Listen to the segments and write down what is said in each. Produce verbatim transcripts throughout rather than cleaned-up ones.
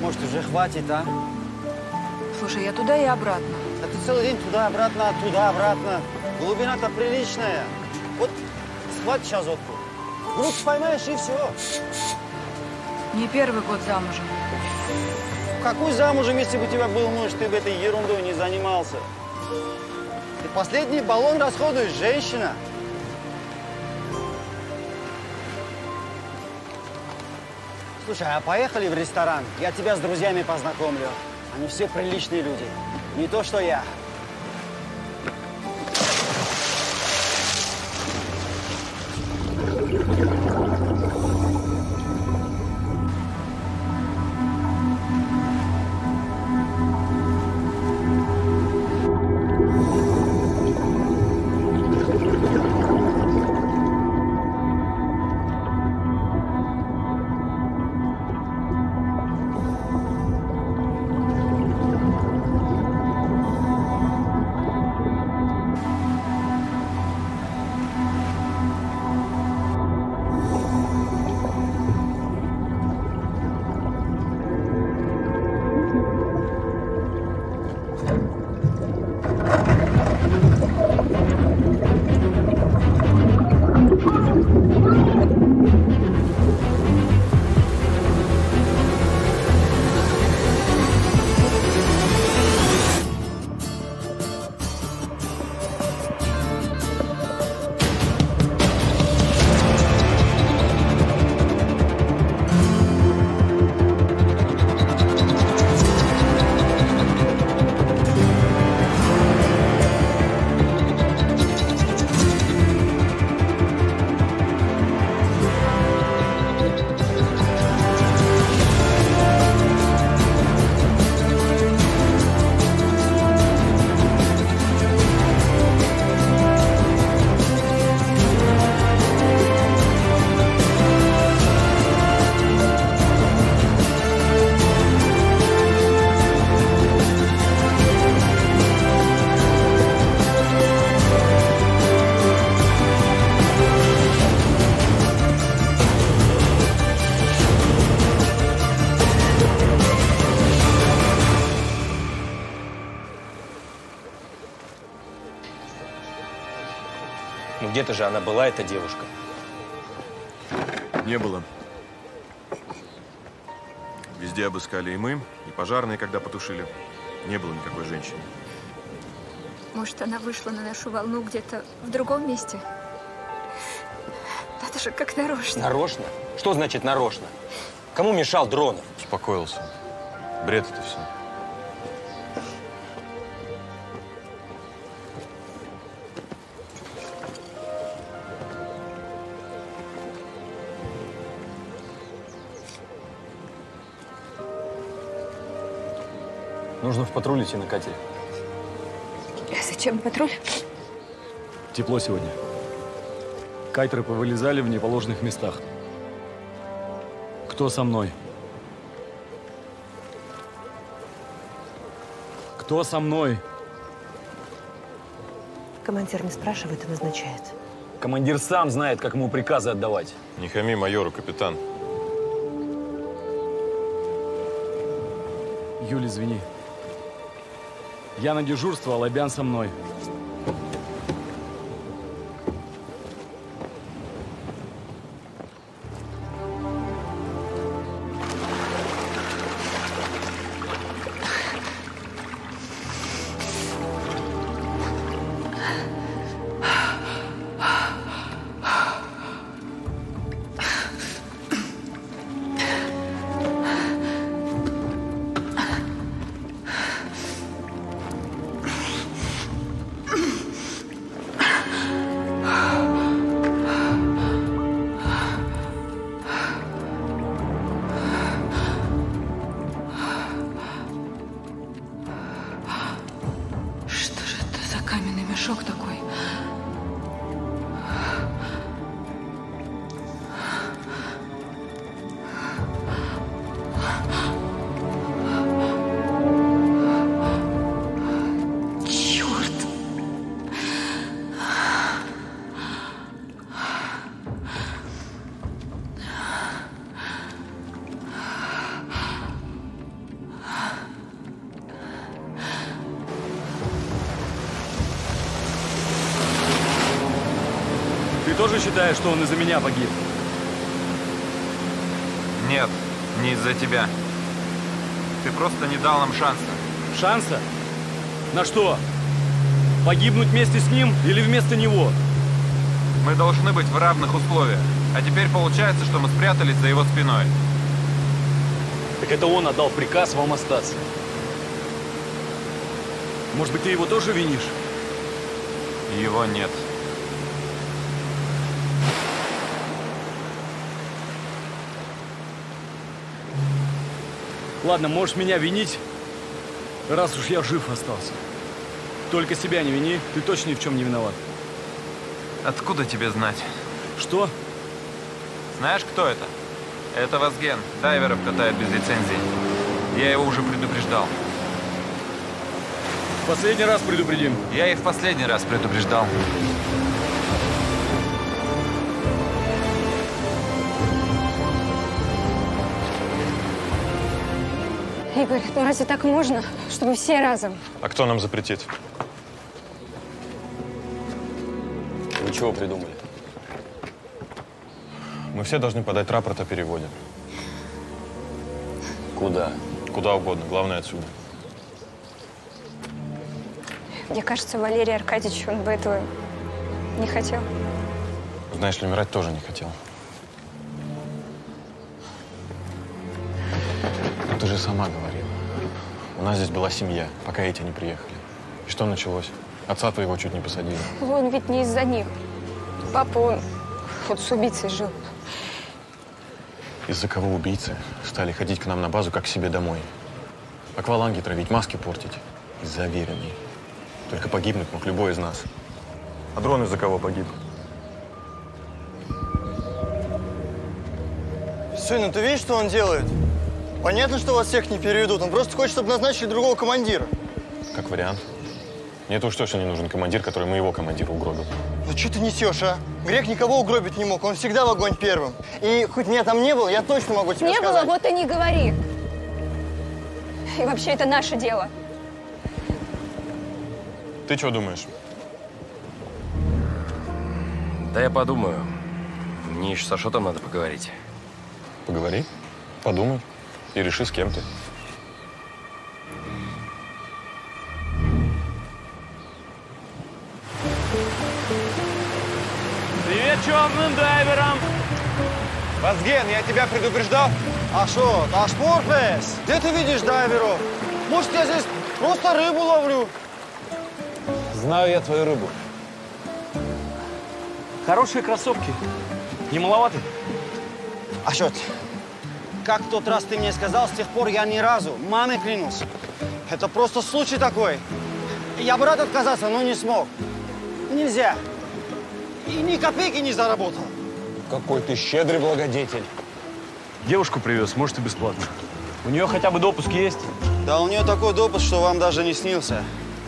Может, уже хватит, а? Слушай, я туда и обратно. А ты целый день туда-обратно, туда-обратно. Глубина-то приличная. Вот схватишь сейчас водку, грудь поймаешь и все. Не первый год замужем. Какой замужем, если бы у тебя был муж, ты бы этой ерундой не занимался? Ты последний баллон расходуешь, женщина. Слушай, а поехали в ресторан? Я тебя с друзьями познакомлю. Они все приличные люди. Не то, что я. Ну где-то же она была, эта девушка. Не было. Везде обыскали и мы, и пожарные, когда потушили. Не было никакой женщины. Может, она вышла на нашу волну где-то в другом месте? Это же как нарочно. Нарочно? Что значит нарочно? Кому мешал Дронов? Успокоился. Бред это все. Нужно в патруль идти на катере. А зачем патруль? Тепло сегодня. Кайтеры повылезали в неположенных местах. Кто со мной? Кто со мной? Командир не спрашивает и назначает. Командир сам знает, как ему приказы отдавать. Не хами майору, капитан. Юль, извини. Я на дежурство, а Лобян со мной. тоже считаешь, что он из-за меня погиб? Нет, не из-за тебя. Ты просто не дал нам шанса. Шанса? На что? Погибнуть вместе с ним или вместо него? Мы должны быть в равных условиях. А теперь получается, что мы спрятались за его спиной. Так это он отдал приказ вам остаться. Может быть, ты его тоже винишь? Его нет. Ладно, можешь меня винить, раз уж я жив остался. Только себя не вини, ты точно ни в чем не виноват. Откуда тебе знать? Что? Знаешь, кто это? Это Вазген, дайверов катает без лицензии. Я его уже предупреждал. Последний раз предупредим. Я и в последний раз предупреждал. Игорь, ну разве так можно, чтобы все разом? А кто нам запретит? Вы чего придумали? Мы все должны подать рапорт о переводе. Куда? Куда угодно, главное отсюда. Мне кажется, Валерий Аркадьевич, он бы этого не хотел. Знаешь ли, умирать тоже не хотел. Но ты же сама говорила. У нас здесь была семья, пока эти не приехали. И что началось? Отца твоего чуть не посадили. Он ведь не из-за них. Папа, он вот с убийцей жил. Из-за кого убийцы стали ходить к нам на базу, как к себе домой. Акваланги травить, маски портить. Из-за Авериной. Только погибнуть мог любой из нас. А дрон из-за кого погиб? Сын, ну ты видишь, что он делает? Понятно, что вас всех не переведут. Он просто хочет, чтобы назначили другого командира. Как вариант. Мне уж точно не нужен командир, который моего командира угробил. Ну что ты несешь, а? Грек никого угробить не мог. Он всегда в огонь первым. И хоть меня там не было, я точно могу тебе Не сказать. было, вот и не говори. И вообще, это наше дело. Ты что думаешь? Да я подумаю. Мне еще с Ашотом надо поговорить. Поговори, подумай и реши, с кем ты. Привет черным дайверам! Вазген, я тебя предупреждал. А что, а шпорпес? Где ты видишь дайверов? Может, я здесь просто рыбу ловлю? Знаю я твою рыбу. Хорошие кроссовки. Не маловаты? А что ты? Как в тот раз ты мне сказал, с тех пор я ни разу, маме клянусь. Это просто случай такой. Я бы рад отказаться, но не смог. Нельзя. И ни копейки не заработал. Какой ты щедрый благодетель. Девушку привез, может и бесплатно. У нее хотя бы допуск есть? Да у нее такой допуск, что вам даже не снился.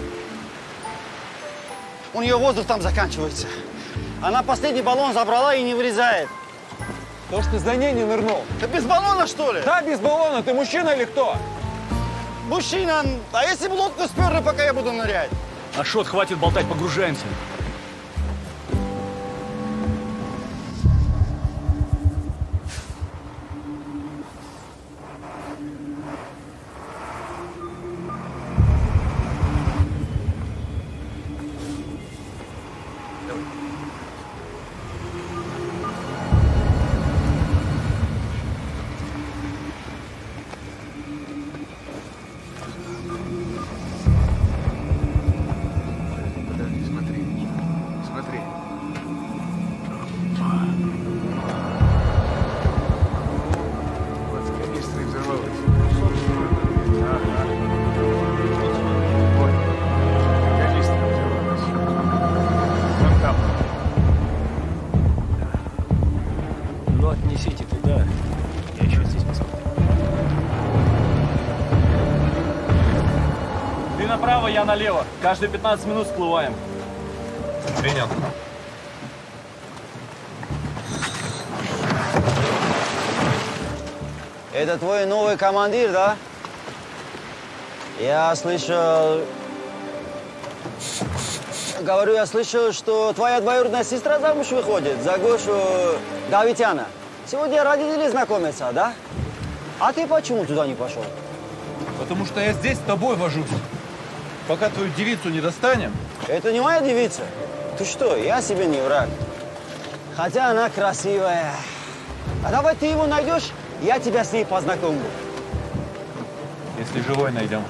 У нее воздух там заканчивается. Она последний баллон забрала и не вылезает. То, что ты за ней не нырнул. Ты без баллона, что ли? Да, без баллона. Ты мужчина или кто? Мужчина, а если бы лодку сперли, пока я буду нырять? Ашот, хватит болтать, погружаемся. Я налево. Каждые пятнадцать минут всплываем. Принял. Это твой новый командир, да? Я слышал, Говорю, я слышал, что твоя двоюродная сестра замуж выходит за Гошу Давитяна. Сегодня родители знакомятся, да? А ты почему туда не пошел? Потому что я здесь с тобой вожусь. Пока твою девицу не достанем. Это не моя девица. Ты что, я себе не враг. Хотя она красивая. А давай ты его найдешь, я тебя с ней познакомлю. Если живой найдем.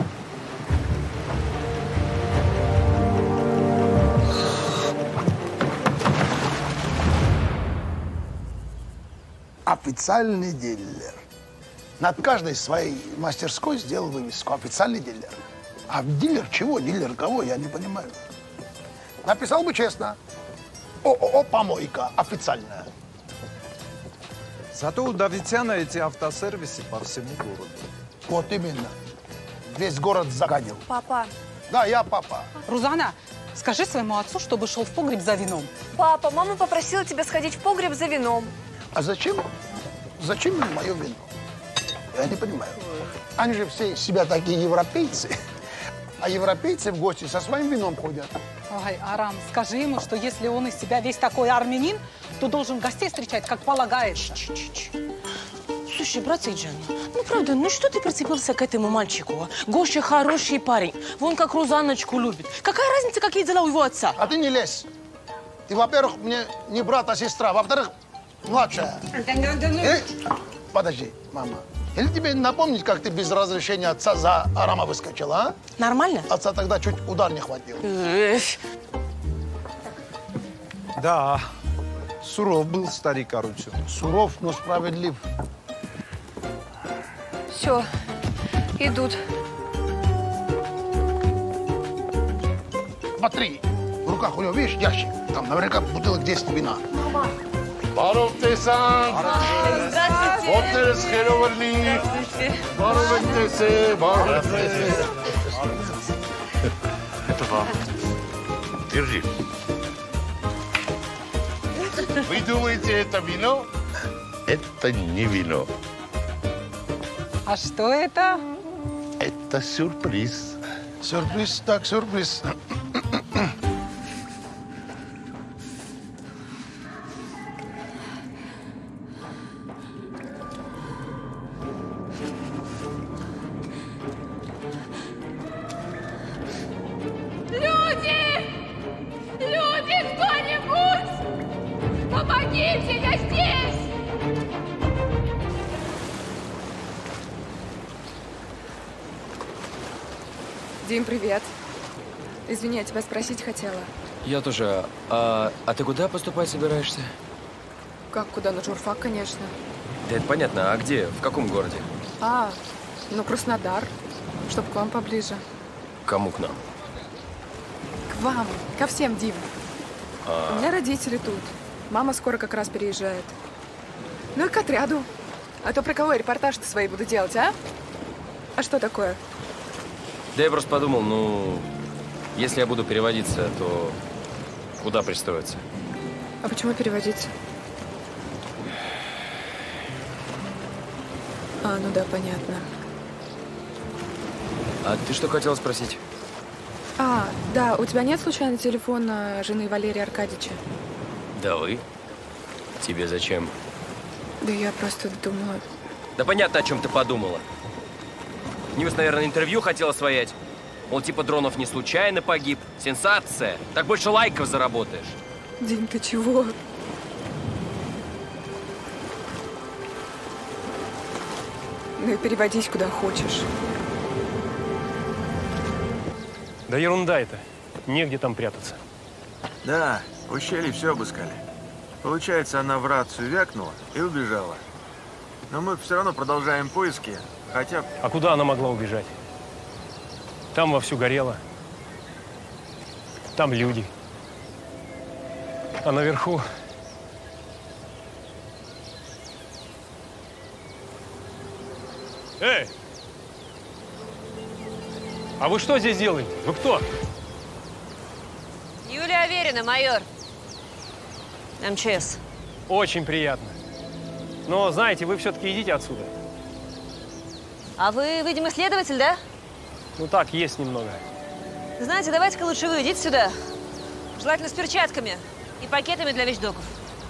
Официальный дилер. Над каждой своей мастерской сделал вывеску. Официальный дилер. А дилер чего? Дилер кого? Я не понимаю. Написал бы честно. ООО «Помойка» официальная. Зато у Давитяна эти автосервисы по всему городу. Вот именно. Весь город загадил. Папа. Да, я папа. Рузана, скажи своему отцу, чтобы шел в погреб за вином. Папа, мама попросила тебя сходить в погреб за вином. А зачем? Зачем им мое вино? Я не понимаю. Они же все из себя такие европейцы. А европейцы в гости со своим вином ходят. Ой, Арам, скажи ему, что если он из себя весь такой армянин, то должен гостей встречать, как полагается. Слушай, брат Сейджан, ну правда, ну что ты прицепился к этому мальчику? А? Гоша хороший парень. Вон как Рузаночку любит. Какая разница, какие дела у его отца? А ты не лезь. Ты, во-первых, мне не брат, а сестра. Во-вторых, младшая. Э, подожди, мама. Или тебе напомнить, как ты без разрешения отца за Арама выскочила, а? Нормально? Отца тогда чуть удар не хватил. Да, суров был старик Арутюн. Суров, но справедлив. Все, идут. Смотри, в руках у него, видишь, ящик. Там наверняка бутылок десять вина. Мама. Баровтесан! Здравствуйте! Оттес хероварни! Баровтесе! Баровтесе! Это вам. Держи. Вы думаете, это вино? Это не вино. А что это? Это сюрприз. Сюрприз, так, сюрприз. Люди! Люди, кто-нибудь! Помогите, я здесь! Дим, привет. Извини, я тебя спросить хотела. Я тоже. А, а ты куда поступать собираешься? Как, куда? На журфак, конечно. Да это понятно. А где? В каком городе? А, ну Краснодар. Чтоб к вам поближе. Кому к нам? К вам. Ко всем, Дим. А... У меня родители тут. Мама скоро как раз переезжает. Ну и к отряду. А то про кого я репортаж-то свои буду делать, а? А что такое? Да я просто подумал, ну, если я буду переводиться, то куда пристроиться? А почему переводиться? А, ну да, понятно. А ты что хотела спросить? А, да, у тебя нет случайно телефона жены Валерия Аркадьевича? Да вы? Тебе зачем? Да я просто думала... Да понятно, о чем ты подумала. Ньюс, наверное, интервью хотела своять. Мол, типа Дронов не случайно погиб. Сенсация. Так больше лайков заработаешь. Дим, ты чего? Ну и переводись куда хочешь. Да ерунда это. Негде там прятаться. Да, в ущелье все обыскали. Получается, она в рацию вякнула и убежала. Но мы все равно продолжаем поиски, хотя… А куда она могла убежать? Там вовсю горело. Там люди. А наверху… Эй! А вы что здесь делаете? Вы кто? Юлия Аверина, майор. эм че эс. Очень приятно. Но, знаете, вы все-таки идите отсюда. А вы, видимо, следователь, да? Ну так, есть немного. Знаете, давайте-ка лучше вы идите сюда. Желательно с перчатками и пакетами для вещдоков.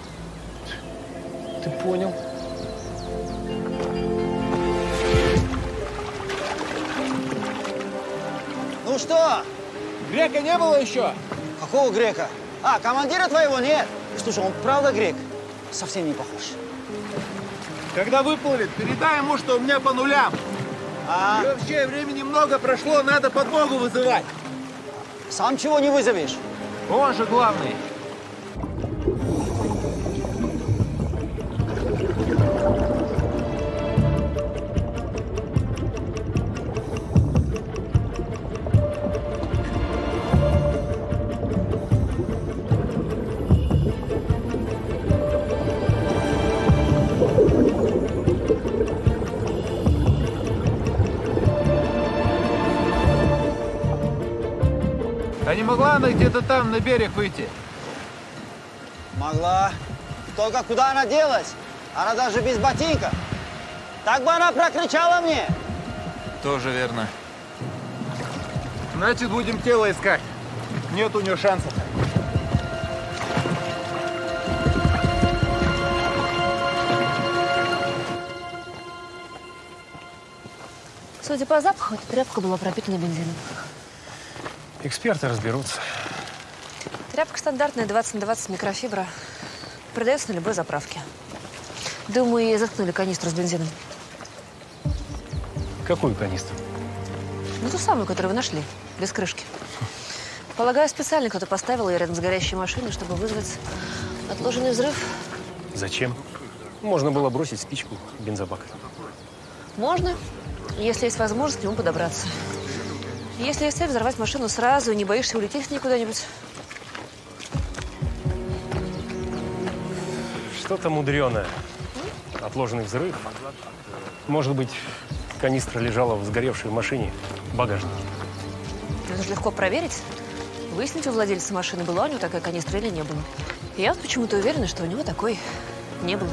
Ты понял. Ну что? Грека не было еще? Какого грека? А, командира твоего нет? Слушай, он правда грек? Совсем не похож. Когда выплывет, передай ему, что у меня по нулям. А? И вообще, времени много прошло, надо подмогу вызывать. Сам чего не вызовешь? Он же главный. А не могла она где-то там на берег выйти? Могла. Только куда она делась? Она даже без ботинка. Так бы она прокричала мне. Тоже верно. Значит, будем тело искать. Нет у нее шансов. Судя по запаху, эта тряпка была пропитана бензином. Эксперты разберутся. Тряпка стандартная, двадцать на двадцать микрофибра. Продается на любой заправке. Думаю, ей заткнули канистру с бензином. Какую канистру? Ну, ту самую, которую вы нашли, без крышки. Полагаю, специально кто-то поставил ее рядом с горящей машиной, чтобы вызвать отложенный взрыв. Зачем? Можно было бросить спичку в бензобак. Можно, если есть возможность к нему подобраться. Если есть цель взорвать машину сразу и не боишься улететь с ней куда-нибудь. Что-то мудреное. Отложенный взрыв. Может быть, канистра лежала в сгоревшей машине в багажнике. Это же легко проверить. Выяснить у владельца машины, была у него такая канистра или не было. И я вот почему-то уверена, что у него такой не было.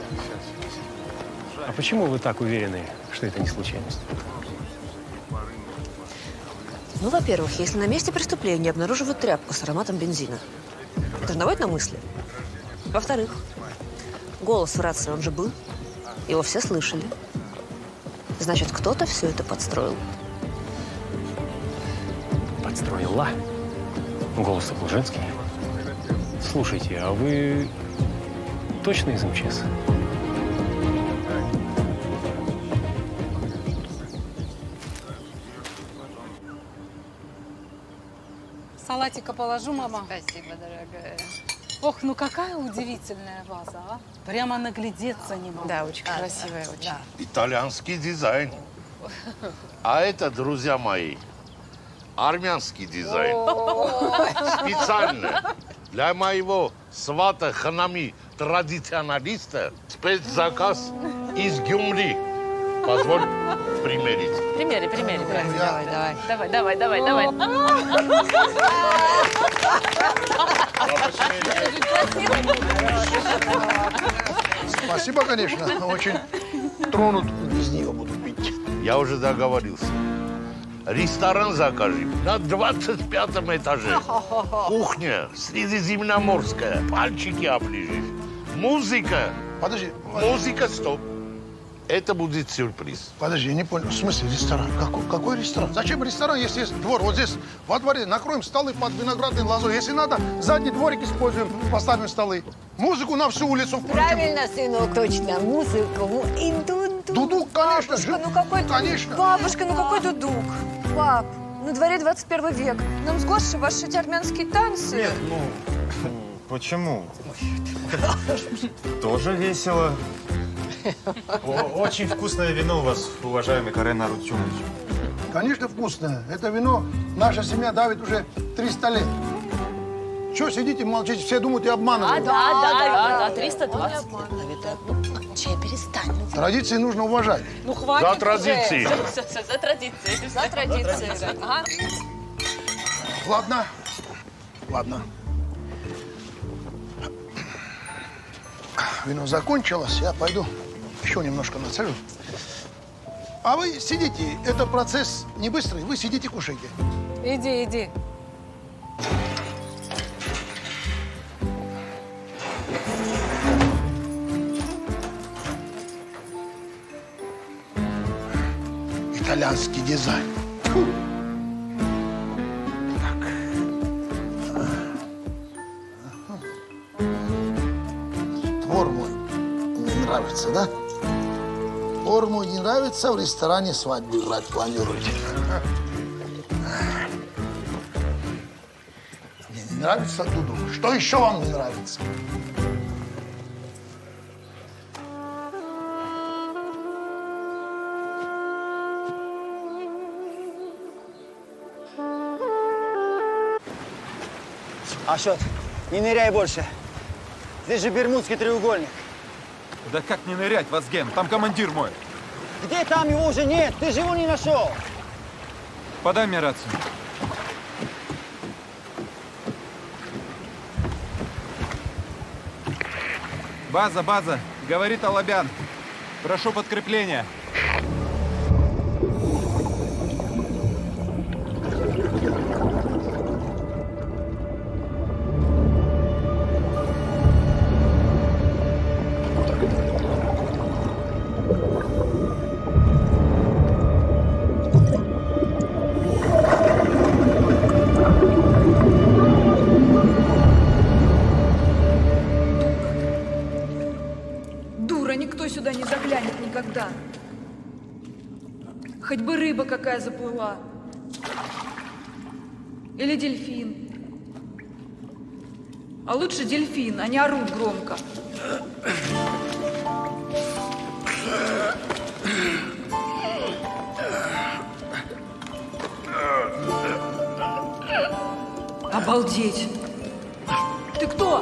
А почему вы так уверены, что это не случайность? Ну, во-первых, если на месте преступления обнаруживают тряпку с ароматом бензина, это же наводит на мысли. Во-вторых, голос в рации, он же был. Его все слышали. Значит, кто-то все это подстроил. Подстроила? Голос был женский. Слушайте, а вы точно из эм че эс? Салатика положу, мама. Спасибо, дорогая. Ох, ну какая удивительная ваза, а? Прямо наглядеться не могу. Да, очень красивая, да, очень. да. Итальянский дизайн. А это, друзья мои, армянский дизайн. Специально для моего свата Ханами, традиционалиста, спецзаказ из Гюмри. Позволь примерить. Примери, примери. Давай, давай. Давай, давай, давай, давай. Спасибо, конечно. Очень тронут. Без нее буду пить. Я уже договорился. Ресторан закажем на двадцать пятом этаже. Кухня средиземноморская. Пальчики оближешь. Музыка. Подожди. Музыка, стоп. Это будет сюрприз. Подожди, я не понял. В смысле ресторан? Какой, какой ресторан? Зачем ресторан, если есть двор? Вот здесь, во дворе, накроем столы под виноградной лозой. Если надо, задний дворик используем, поставим столы. Музыку на всю улицу включим. Правильно, сынок, точно. Музыку. И дудук. Дудук, конечно. Бабушка, ну какой конечно. Бабушка, ну какой дудук? Пап, на дворе двадцать первый век. Нам с Гошей ваши эти армянские танцы. Нет, ну, почему? Тоже весело. Очень вкусное вино у вас, уважаемый Карен Арутюнович. Конечно, вкусное. Это вино наша семья давит уже триста лет. Чего сидите, молчите? Все думают, я обманываю. А, да, да, да, да, триста двадцать. Че, перестань. Традиции нужно уважать. Ну, хватит За традиции. Все, все, все, за традиции. За традиции. Ага. Ладно. Ладно. Вино закончилось, я пойду еще немножко нацежу. А вы сидите, это процесс не быстрый, вы сидите, кушайте. Иди, иди. итальянский дизайн. Фу. Двор мой не нравится, да? Двор мой не нравится, в ресторане свадьбу играть планируете. Мне не нравится, Дуду. Что еще вам не нравится? Ашот, не ныряй больше. Здесь же Бермудский треугольник. Да как не нырять, Вазген? Там командир мой. Где там его уже нет? Ты же его не нашел. Подай мне рацию. База, база. Говорит Алабян. Прошу подкрепления. Хоть бы рыба какая заплыла. Или дельфин. А лучше дельфин, они орут громко. Обалдеть! Ты кто?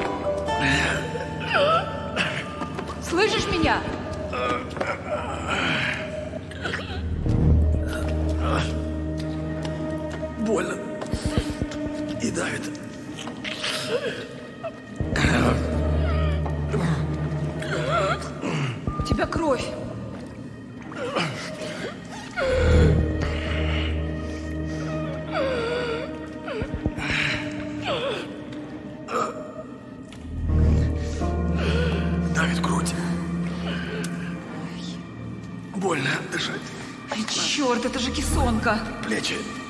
Слышишь меня? Больно. И давит. У тебя кровь. Давит грудь. Больно дышать. Ай, черт, это же кессонка. Плечи.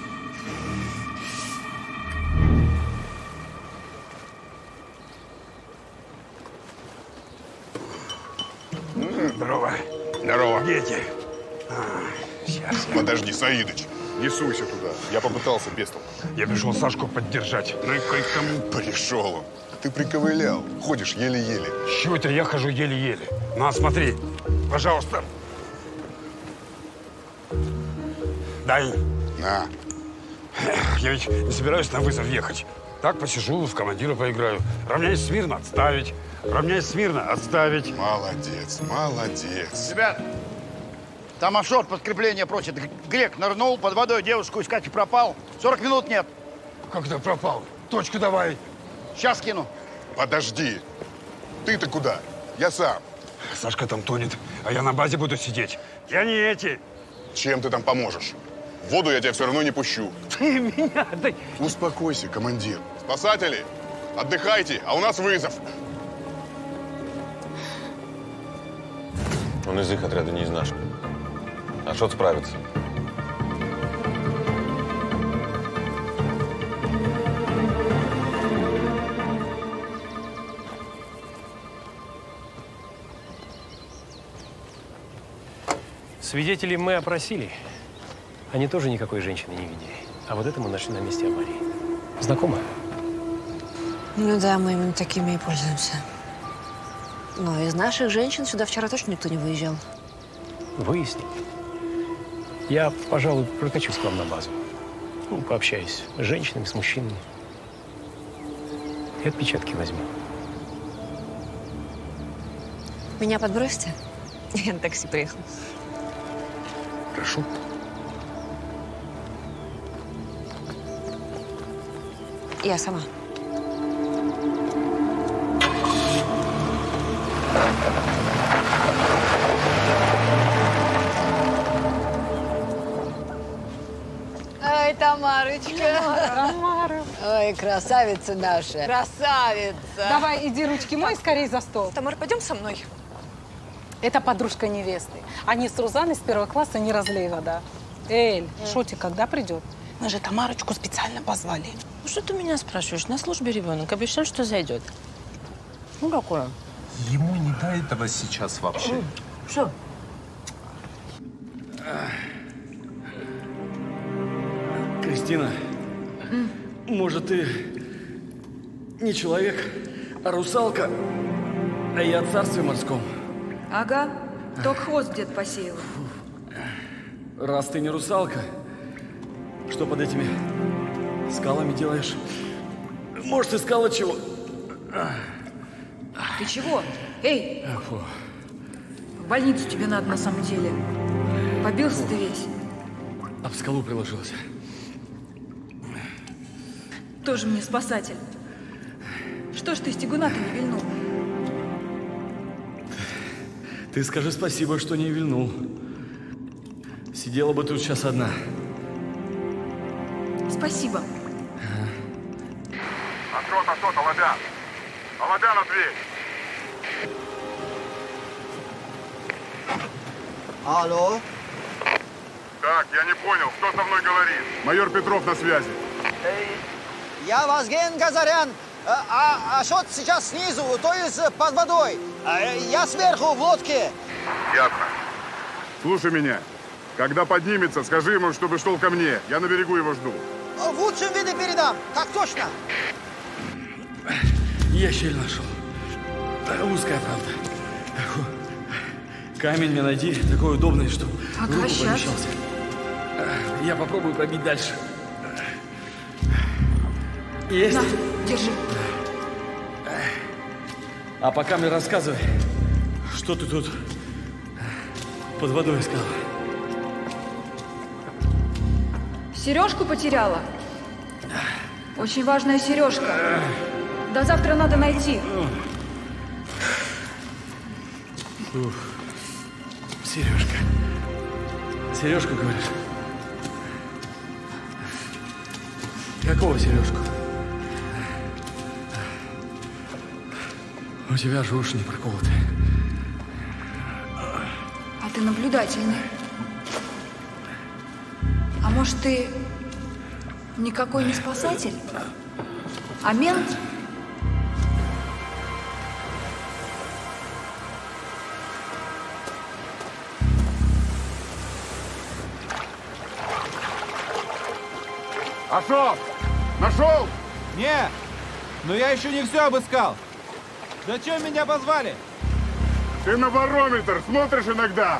Здорово. Здорово. Дети. Сейчас. Подожди, Саидыч. Не суйся туда. Я попытался без толку. Я пришел Сашку поддержать. Ну и к тому. Пришел он. Ты приковылял. Ходишь еле-еле. С чего это я хожу еле-еле? На, смотри. Пожалуйста. Дай. На. Я ведь не собираюсь на вызов ехать. Так посижу, в командира поиграю. Равняйсь смирно, отставить. Равняйсь смирно, отставить. Молодец, молодец. Ребят, там Ашот подкрепление просит. Грек нырнул, под водой девушку искать и пропал. сорок минут нет. Как это пропал? Точку давай. Сейчас кину. Подожди. Ты-то куда? Я сам. Сашка там тонет, а я на базе буду сидеть. Я не эти. Чем ты там поможешь? В воду я тебя все равно не пущу. Ты меня... Да... Успокойся, командир. Спасатели, отдыхайте, а у нас вызов. Он из их отряда, не из нашего. Ашот справится. Свидетелей мы опросили. Они тоже никакой женщины не видели. А вот это мы нашли на месте аварии. Знакомо? Ну да, мы именно такими и пользуемся. Но из наших женщин сюда вчера точно никто не выезжал. Выяснили. Я, пожалуй, прокачусь к вам на базу. Ну, пообщаюсь с женщинами, с мужчинами. И отпечатки возьму. Меня подбросите? Я на такси приехала. Прошу. Я сама. Ой, Тамарочка. Тамара. Ой, красавица наша. Красавица. Давай, иди ручки мой, скорее за стол. Тамара, пойдем со мной. Это подружка невесты. Они с Рузаной с первого класса не разлей вода. Эль, Шотик когда придет? Мы же Тамарочку специально позвали. Ну что ты меня спрашиваешь? На службе ребенок. Обещал, что зайдет. Ну какое? Ему не до этого сейчас вообще. Что? Кристина, М. может, ты не человек, а русалка, а я о царстве морском. Ага, только хвост дед посеял. Раз ты не русалка, что под этими скалами делаешь? Может, искала чего? Ты чего? Эй, Фу. в больницу тебе надо на самом деле. Побился ты весь. Об скалу приложилась. Тоже мне спасатель. Что ж ты стегуна-то не вильнул? Ты скажи спасибо, что не вильнул. Сидела бы тут сейчас одна. Спасибо. Ашот, Ашот, Аладян! Аладян, ответь! Алло? Так, я не понял, кто со мной говорит? Майор Петров на связи. Я Вазген Газарян. А, а Ашот сейчас снизу, то есть под водой. А я сверху в лодке. Ясно. Слушай меня. Когда поднимется, скажи ему, чтобы шел ко мне. Я на берегу его жду. В лучшем виде передам. Так точно. Я щель нашел. Узкая, правда. Фу. Камень мне найди, такой удобный, что Ага, в руку щас. помещался. Я попробую пробить дальше. Есть? На, держи. А пока мне рассказывай, что ты тут под водой искал? Сережку потеряла. Очень важная сережка. До завтра надо найти. Ух. Сережка. Сережку, говоришь? Какого сережку? У тебя же уши не проколоты. А ты наблюдательный. А может, ты никакой не спасатель, а мент? Ашот! Нашел? Не, но я еще не все обыскал. Зачем меня позвали? Ты на барометр смотришь иногда?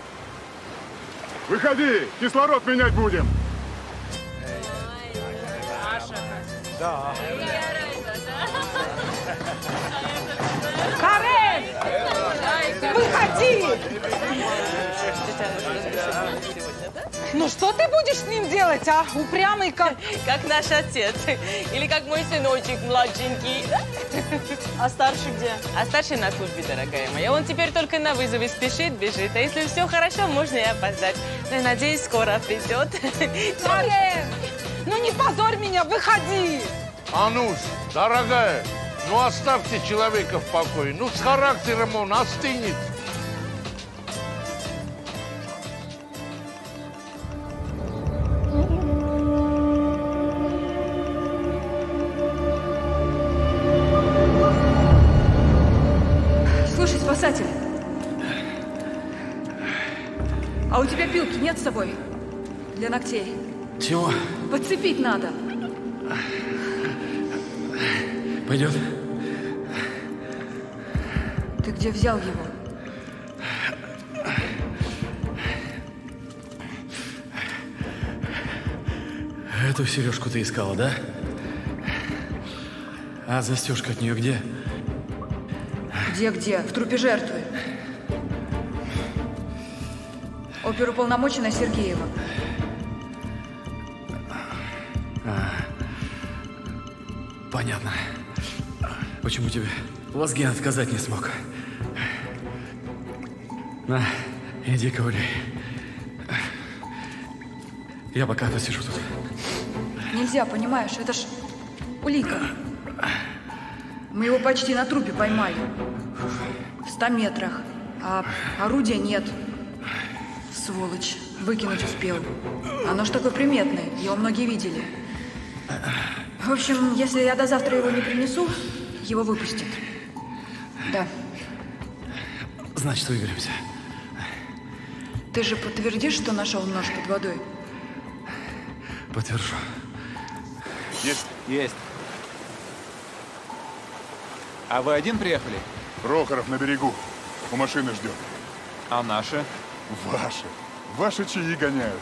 Выходи, кислород менять будем. Да. Карен! Выходи! Ну что ты будешь с ним делать, а? Упрямый как... Как наш отец. Или как мой сыночек младшенький. А старший где? А старший на службе, дорогая моя. Он теперь только на вызовы спешит, бежит. А если все хорошо, можно и опоздать. Но я надеюсь, скоро придет. Карен! Ну не позорь меня, выходи! Ануш, дорогая, ну оставьте человека в покое. Ну с характером он остынет. Слушай, спасатель, а у тебя пилки нет с собой для ногтей? Чего? Подцепить надо. Пойдет? Ты где взял его? Эту сережку ты искала, да? А застежка от нее где? Где-где? В трупе жертвы. Оперуполномоченная Сергеева. А, понятно. Почему тебе Вазген отказать не смог? На, иди ковыряй. Я пока посижу тут. Нельзя, понимаешь, это ж улика. Мы его почти на трупе поймали. В ста метрах. А орудия нет. Сволочь. Выкинуть успел. Оно ж такое приметное. Его многие видели. В общем, если я до завтра его не принесу, его выпустят. Да. Значит, выберемся. Ты же подтвердишь, что нашел нож под водой? Подтвержу. Есть. Есть. А вы один приехали? Прохоров на берегу. У машины ждет. А наши? Ваши. Ваши чаи гоняют.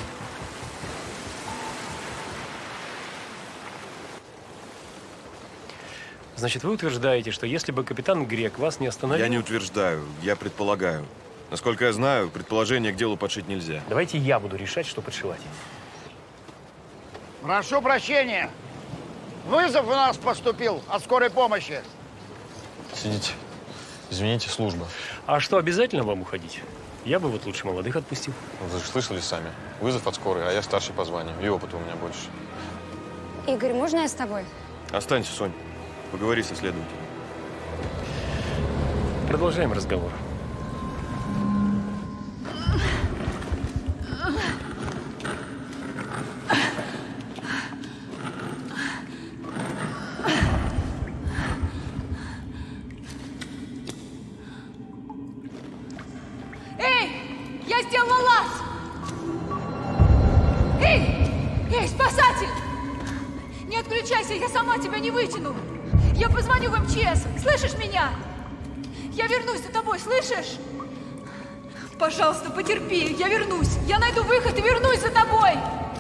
Значит, вы утверждаете, что если бы капитан Грек вас не остановил… Я не утверждаю, я предполагаю. Насколько я знаю, предположение к делу подшить нельзя. Давайте я буду решать, что подшивать. Прошу прощения. Вызов у нас поступил от скорой помощи. Сидите. Извините, служба. А что, обязательно вам уходить? Я бы вот лучше молодых отпустил. Вы же слышали сами. Вызов от скорой, а я старший по званию. И опыта у меня больше. Игорь, можно я с тобой? Останься, Сонь. Поговори со следователем. Продолжаем разговор. Эй, я сделала лаз! Эй, эй, спасатель! Не отключайся, я сама тебя не вытяну. Я позвоню в эм че эс. Слышишь меня? Я вернусь за тобой, слышишь? Пожалуйста, потерпи. Я вернусь. Я найду выход и вернусь за тобой.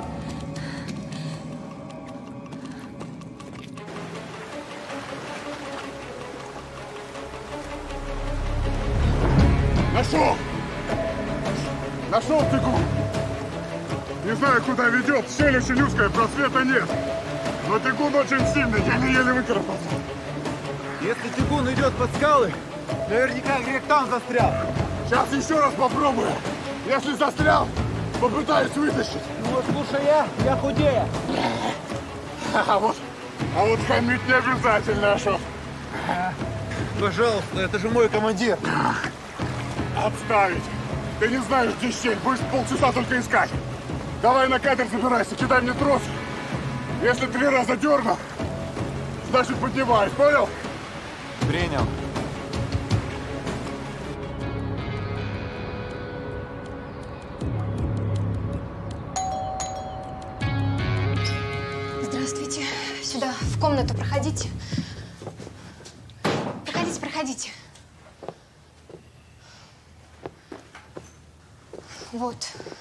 Нашел! Нашел тыгун! Не знаю, куда ведет. Щель очень узкая, просвета нет. Но тыгун очень сильный, еле-еле выкарабкался. Если тягун идет под скалы, наверняка Грек там застрял. Сейчас еще раз попробую. Если застрял, попытаюсь вытащить. Ну вот слушай я, я худее. А вот, а вот хамить не обязательно, Ашот. Пожалуйста, это же мой командир. Отставить. Ты не знаешь, где щель. Будешь полчаса только искать. Давай на катер забирайся, кидай мне трос. Если три раза дерну, значит поднимаюсь, понял? Принял. Здравствуйте. Сюда, в комнату проходите. Проходите, проходите. Вот.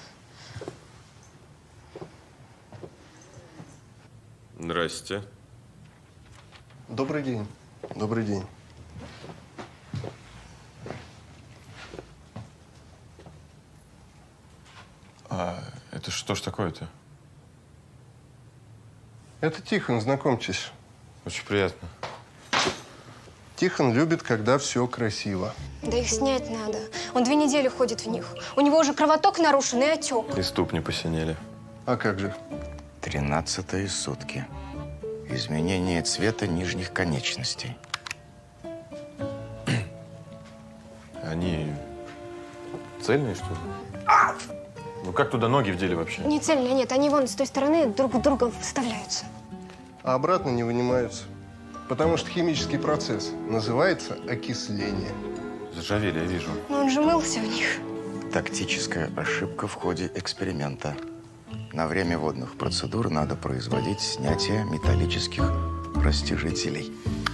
Здрасте. Добрый день. Добрый день. А это что ж такое-то? Это Тихон, знакомьтесь. Очень приятно. Тихон любит, когда все красиво. Да их снять надо. Он две недели ходит в них. У него уже кровоток нарушен и отек. И ступни посинели. А как же? Тринадцатые сутки. Изменение цвета нижних конечностей. Они цельные, что ли? Ну как туда ноги вдели вообще? Не цельно, нет. Они вон с той стороны друг в друга вставляются. А обратно не вынимаются. Потому что химический процесс называется окисление. Заржавели, я вижу. Но он же мылся в них. Тактическая ошибка в ходе эксперимента. На время водных процедур надо производить снятие металлических растяжителей.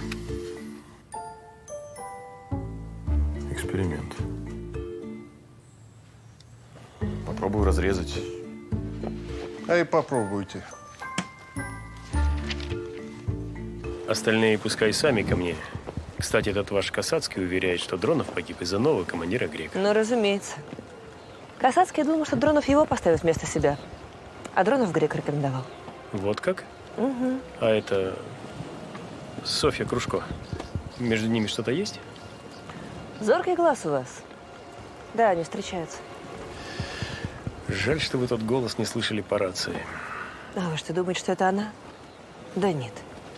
Эксперимент. Попробую разрезать. А и попробуйте. Остальные пускай сами ко мне. Кстати, этот ваш Касацкий уверяет, что Дронов погиб из-за нового командира Грека. Ну, разумеется. Касацкий думал, что Дронов его поставит вместо себя. А Дронов Грек рекомендовал. Вот как? Угу. А это Софья Кружко. Между ними что-то есть? Зоркий глаз у вас. Да, они встречаются. Жаль, что вы тот голос не слышали по рации. А вы что, думаете, что это она? Да нет.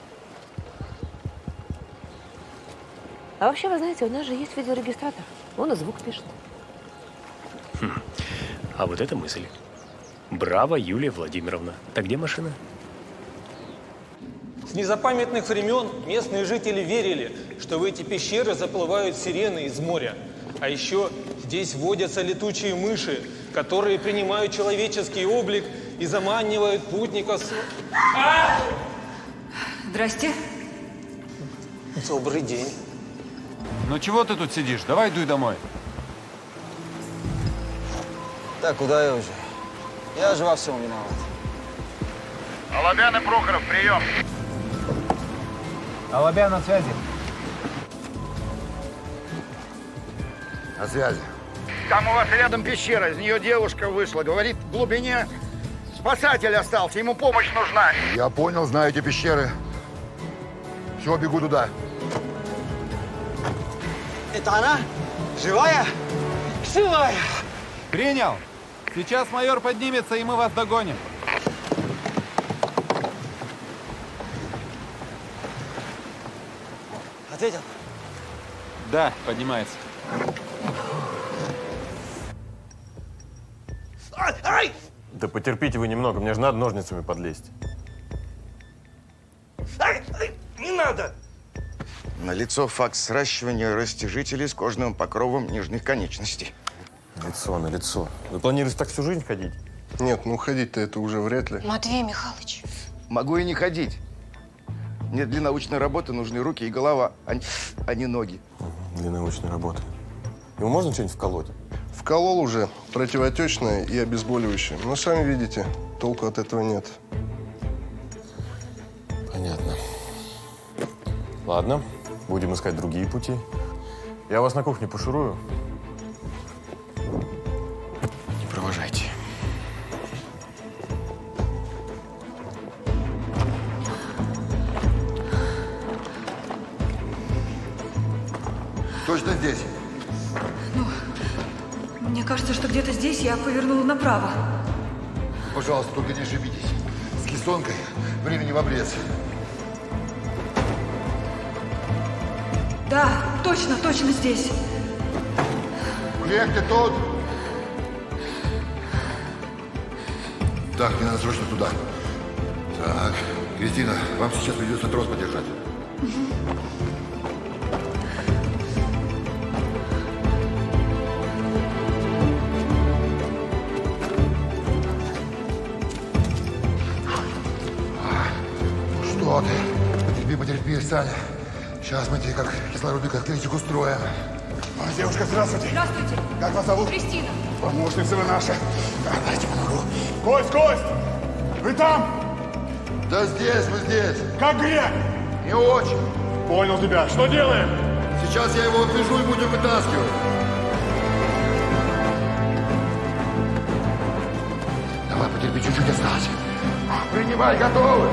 А вообще, вы знаете, у нас же есть видеорегистратор. Он и звук пишет. Хм. А вот это мысль. Браво, Юлия Владимировна. Так где машина? С незапамятных времен местные жители верили, что в эти пещеры заплывают сирены из моря. А еще здесь водятся летучие мыши, которые принимают человеческий облик и заманивают путников с... А! Здрасте. Добрый день. Ну чего ты тут сидишь? Давай дуй домой. Да куда я уже? Я же во всем виноват. Алабян и Прохоров, прием. Алабян на связи. На связи. Там у вас рядом пещера, из нее девушка вышла. Говорит, в глубине спасатель остался, ему помощь нужна. Я понял, знаю эти пещеры. Все, бегу туда. Это она? Живая? Живая! Принял. Сейчас майор поднимется, и мы вас догоним. Ответил? Да, поднимается. Ай! Ай! Да потерпите вы немного, мне же надо ножницами подлезть. Ай! Ай! Не надо! Налицо факт сращивания растяжителей с кожным покровом нижних конечностей. Лицо на лицо. Вы планируете так всю жизнь ходить? Нет, ну ходить-то это уже вряд ли. Матвей Михайлович. Могу и не ходить. Мне для научной работы нужны руки и голова, а не, а не ноги. Для научной работы. Ему можно что-нибудь вколоть? Вколол уже противоотечное и обезболивающее. Но сами видите, толку от этого нет. Понятно. Ладно, будем искать другие пути. Я вас на кухне пошурую. Не провожайте. Точно здесь? Ну, мне кажется, что где-то здесь я повернула направо. Пожалуйста, только не ошибитесь. С кистонкой времени в обрез. Да, точно, точно здесь. Олег, ты тут? Так, мне надо срочно туда. Так, Кристина, вам сейчас придется трос подержать. Что ты? Потерпи, потерпи, Саня. Сейчас мы тебе как кислородный коктейльчик устроим. А, девушка, здравствуйте. Здравствуйте. Как вас зовут? Кристина. Помощница вы наша. Да, дайте помогу. Кость, Кость! Вы там? Да здесь, мы здесь. Как грек? Не очень. Понял тебя. Что делаем? Сейчас я его отвяжу и будем вытаскивать. Давай, потерпи, чуть-чуть осталось. Принимай, готовы?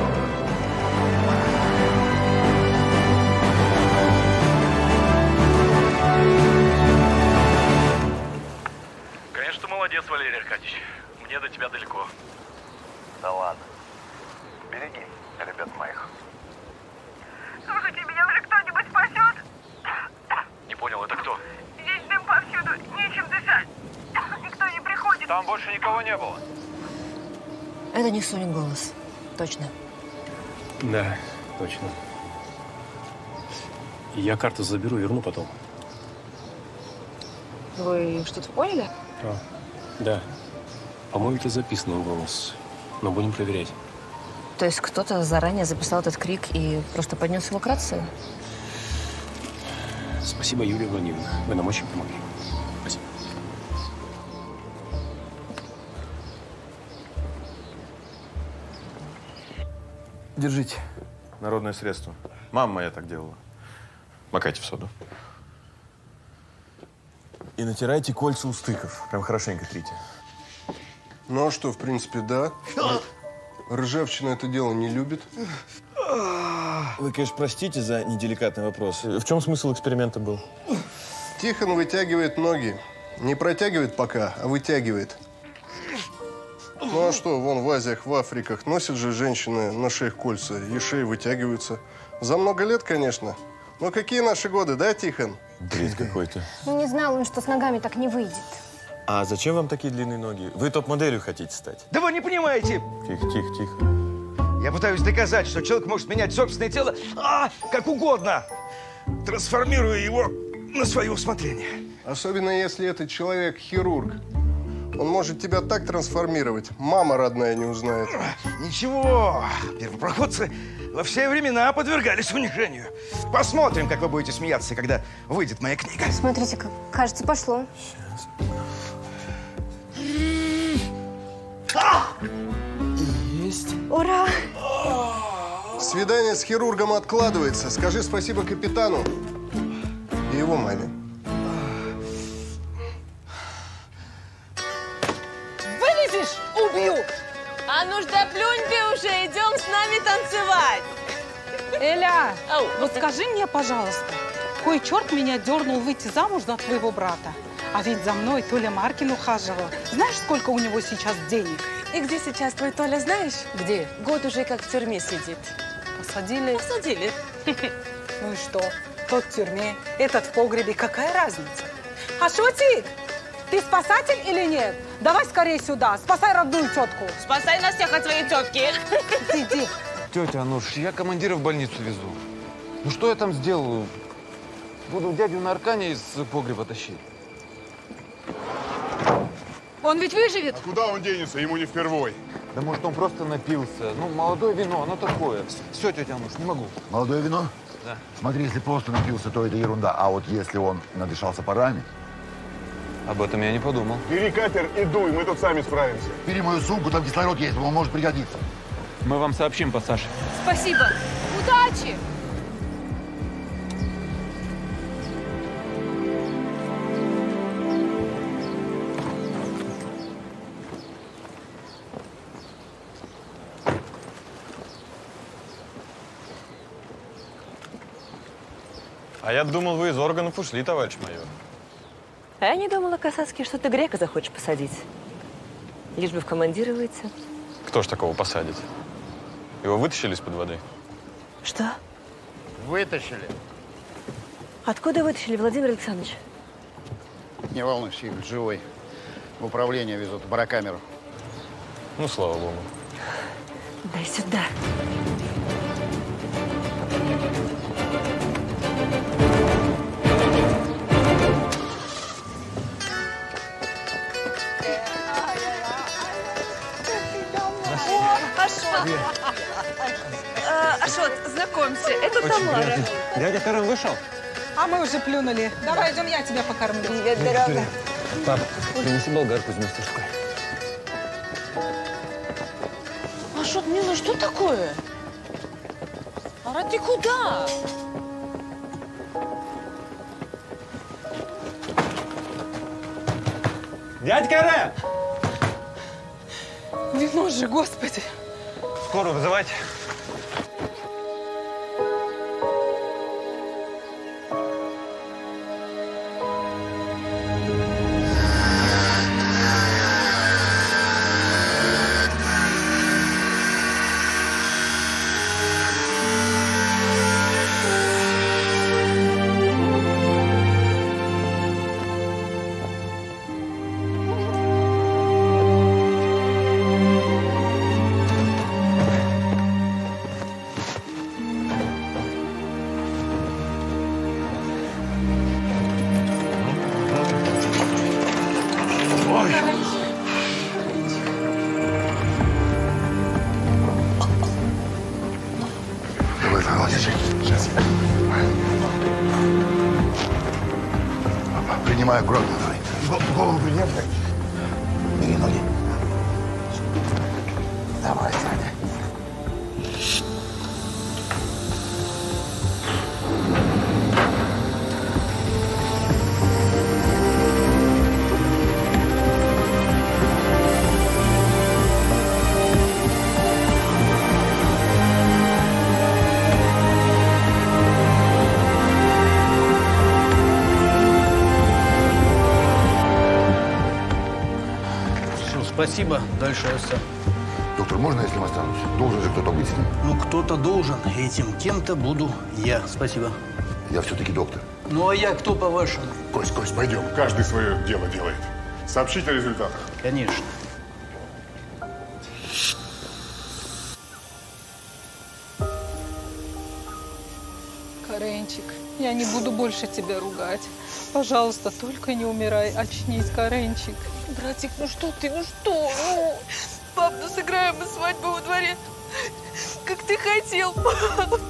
Конечно, молодец, Валерий Аркадьевич. Мне до тебя далеко. Да ладно. Береги ребят моих. Слушайте, меня уже кто-нибудь спасет? Не понял, это кто? Здесь дым повсюду, нечем дышать. Никто не приходит. Там больше никого не было. Это не Сонин голос. Точно. Да, точно. Я карту заберу, верну потом. Вы что-то поняли? А, да. По-моему, это записанный голос. Но будем проверять. То есть кто-то заранее записал этот крик и просто поднес его к рации? Спасибо, Юлия Владимировна. Вы нам очень помогли. Спасибо. Держите. Народное средство. Мама моя так делала. Макайте в соду. И натирайте кольца у стыков. Прям хорошенько трите. Ну а что, в принципе, да. Ржавчина это дело не любит. Вы, конечно, простите за неделикатный вопрос. В чем смысл эксперимента был? Тихон вытягивает ноги. Не протягивает пока, а вытягивает. Ну а что, вон в Азиях, в Африках носят же женщины на шеях кольца, и шеи вытягиваются. За много лет, конечно. Но какие наши годы, да, Тихон? Бред какой-то. Ну, не знал он, что с ногами так не выйдет. А зачем вам такие длинные ноги? Вы топ-моделью хотите стать? Да вы не понимаете! Тихо, тихо, тихо. Я пытаюсь доказать, что человек может менять собственное тело а, как угодно, трансформируя его на свое усмотрение. Особенно если этот человек хирург. Он может тебя так трансформировать, мама родная не узнает. Ничего, первопроходцы во все времена подвергались унижению. Посмотрим, как вы будете смеяться, когда выйдет моя книга. Смотрите, как, кажется, пошло. Есть. Ура! Свидание с хирургом откладывается. Скажи спасибо капитану и его маме. Вылезешь – убью! А ну ж да плюнь ты уже, идем с нами танцевать. Эля, Ау. вот скажи мне, пожалуйста, кой черт меня дернул выйти замуж за твоего брата? А ведь за мной Толя Маркин ухаживал. Знаешь, сколько у него сейчас денег? И где сейчас твой Толя, знаешь? Где? Год уже как в тюрьме сидит. Посадили? Посадили. Ну и что? Тот в тюрьме, этот в погребе. Какая разница? Ашотик, ты спасатель или нет? Давай скорее сюда, спасай родную тетку. Спасай нас всех от своей тетки. Иди. Тетя Ануш, я командира в больницу везу. Ну что я там сделаю? Буду дядю на аркане из погреба тащить. Он ведь выживет. А куда он денется? Ему не впервой. Да может, он просто напился. Ну, молодое вино, оно такое. Все, тетя Ануш, не могу. Молодое вино? Да. Смотри, если просто напился, то это ерунда. А вот если он надышался парами… Об этом я не подумал. Бери катер и дуй, мы тут сами справимся. Бери мою сумку, там кислород есть, он может пригодиться. Мы вам сообщим, пассаж. Спасибо. Удачи! А я думал, вы из органов ушли, товарищ майор. А я не думала, Касацкий, что ты грека захочешь посадить. Лишь бы в командиры выйти. Кто ж такого посадит? Его вытащили из-под воды? Что? Вытащили. Откуда вытащили, Владимир Александрович? Не волнуйся, Игорь, живой. В управление везут, в барокамеру. Ну, слава богу. Дай сюда. Ашот, знакомься, это Тамара. Дядя Карен вышел? А мы уже плюнули. Давай, идем, я тебя покормлю. Привет, дорогая. Пап, принеси болгарку с местушкой. Ашот, милый, что такое? Ара, ты куда? Дядя Карен! Вино же, господи. Скорую вызывайте. Принимаю грот. Голову придерживай. Бери ноги. Давай, Саня. Спасибо, дальше я сам. Доктор, можно, если останусь? Должен же кто-то быть с ним. Ну, кто-то должен. Этим кем-то буду я. Спасибо. Я все-таки доктор. Ну, а я кто, по-вашему? Кость, Кость, пойдем. Каждый свое дело делает. Сообщите о результатах. Конечно. Каренчик, я не буду больше тебя ругать. Пожалуйста, только не умирай. Очнись, Каренчик. Братик, ну что ты, ну что? Ну, пап, ну сыграем мы свадьбу во дворе, как ты хотел, пап.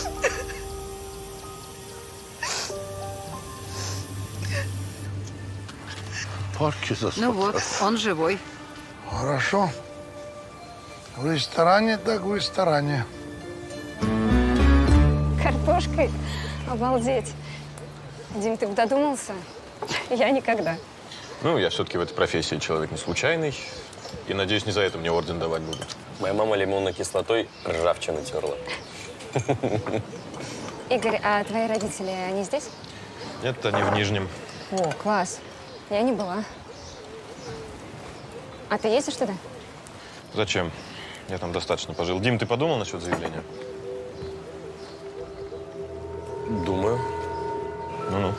Ну вот, он живой. Хорошо. В ресторане так в ресторане. Картошкой? Обалдеть. Дим, ты бы додумался? Я никогда. Ну, я все-таки в этой профессии человек не случайный. И, надеюсь, не за это мне орден давать будут. Моя мама лимонной кислотой ржавчину терла. Игорь, а твои родители, они здесь? Нет, они в Нижнем. О, класс. Я не была. А ты ездишь туда? Зачем? Я там достаточно пожил. Дим, ты подумал насчет заявления? Думаю. Ну-ну.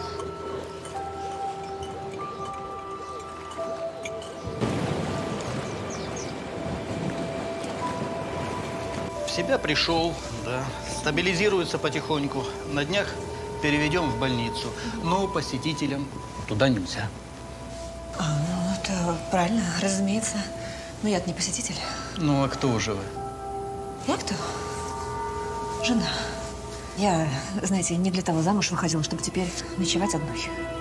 В себя пришел, да. Стабилизируется потихоньку. На днях переведем в больницу. Но посетителям туда нельзя. А, ну, это правильно, разумеется. Но я-то не посетитель. Ну, а кто же вы? Я кто? Жена. Я, знаете, не для того замуж выходила, чтобы теперь ночевать одной.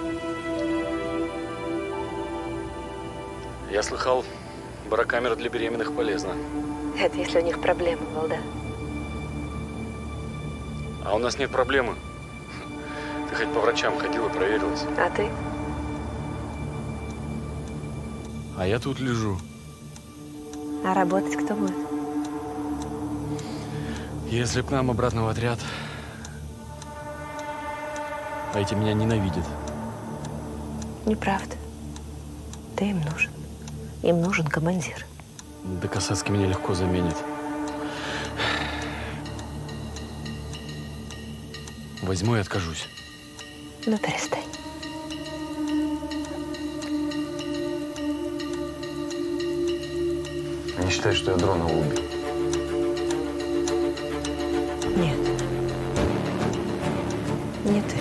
Я слыхал, барокамера для беременных полезна. Это если у них проблемы, Волда. А у нас нет проблемы. Ты хоть по врачам ходила, проверилась? А ты? А я тут лежу. А работать кто будет? Если к нам обратно в отряд, а эти меня ненавидят. Неправда. Ты им нужен. Им нужен командир. Да Касацкий меня легко заменит. Возьму и откажусь. Ну, перестань. Не считай, что я Дронова убил. Нет. Не ты.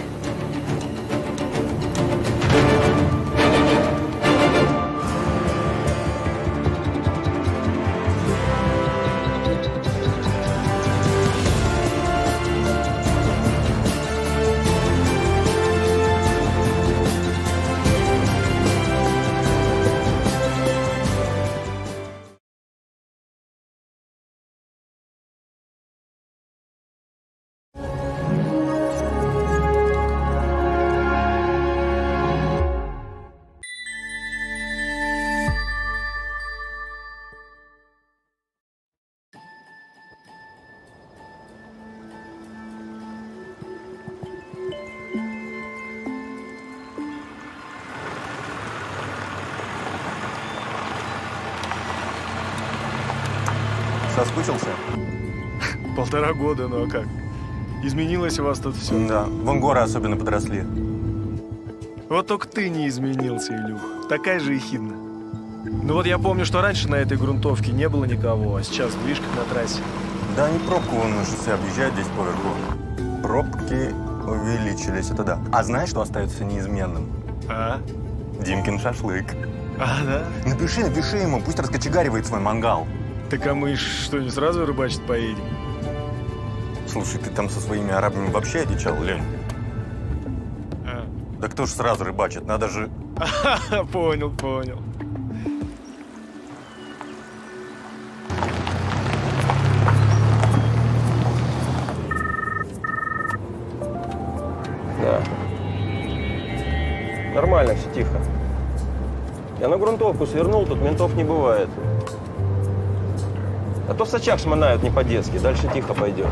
Соскучился? Полтора года, ну а как? Изменилось у вас тут все? Да, вон горы особенно подросли. Вот только ты не изменился, Илюх. Такая же ехидна. Ну вот я помню, что раньше на этой грунтовке не было никого, а сейчас движ как на трассе. Да они пробку вон на шоссе объезжают здесь поверху. Пробки увеличились, это да. А знаешь, что остается неизменным? А? Димкин шашлык. А, да? Напиши, напиши ему, пусть раскочегаривает свой мангал. Так а мы что, не сразу рыбачить поедем? Слушай, ты там со своими арабами вообще одичал, Лень? А. Да кто ж сразу рыбачит? Надо же… Понял, понял. Да. Нормально, все тихо. Я на грунтовку свернул, тут ментов не бывает. А то в сачах шмонают не по-детски, дальше тихо пойдет.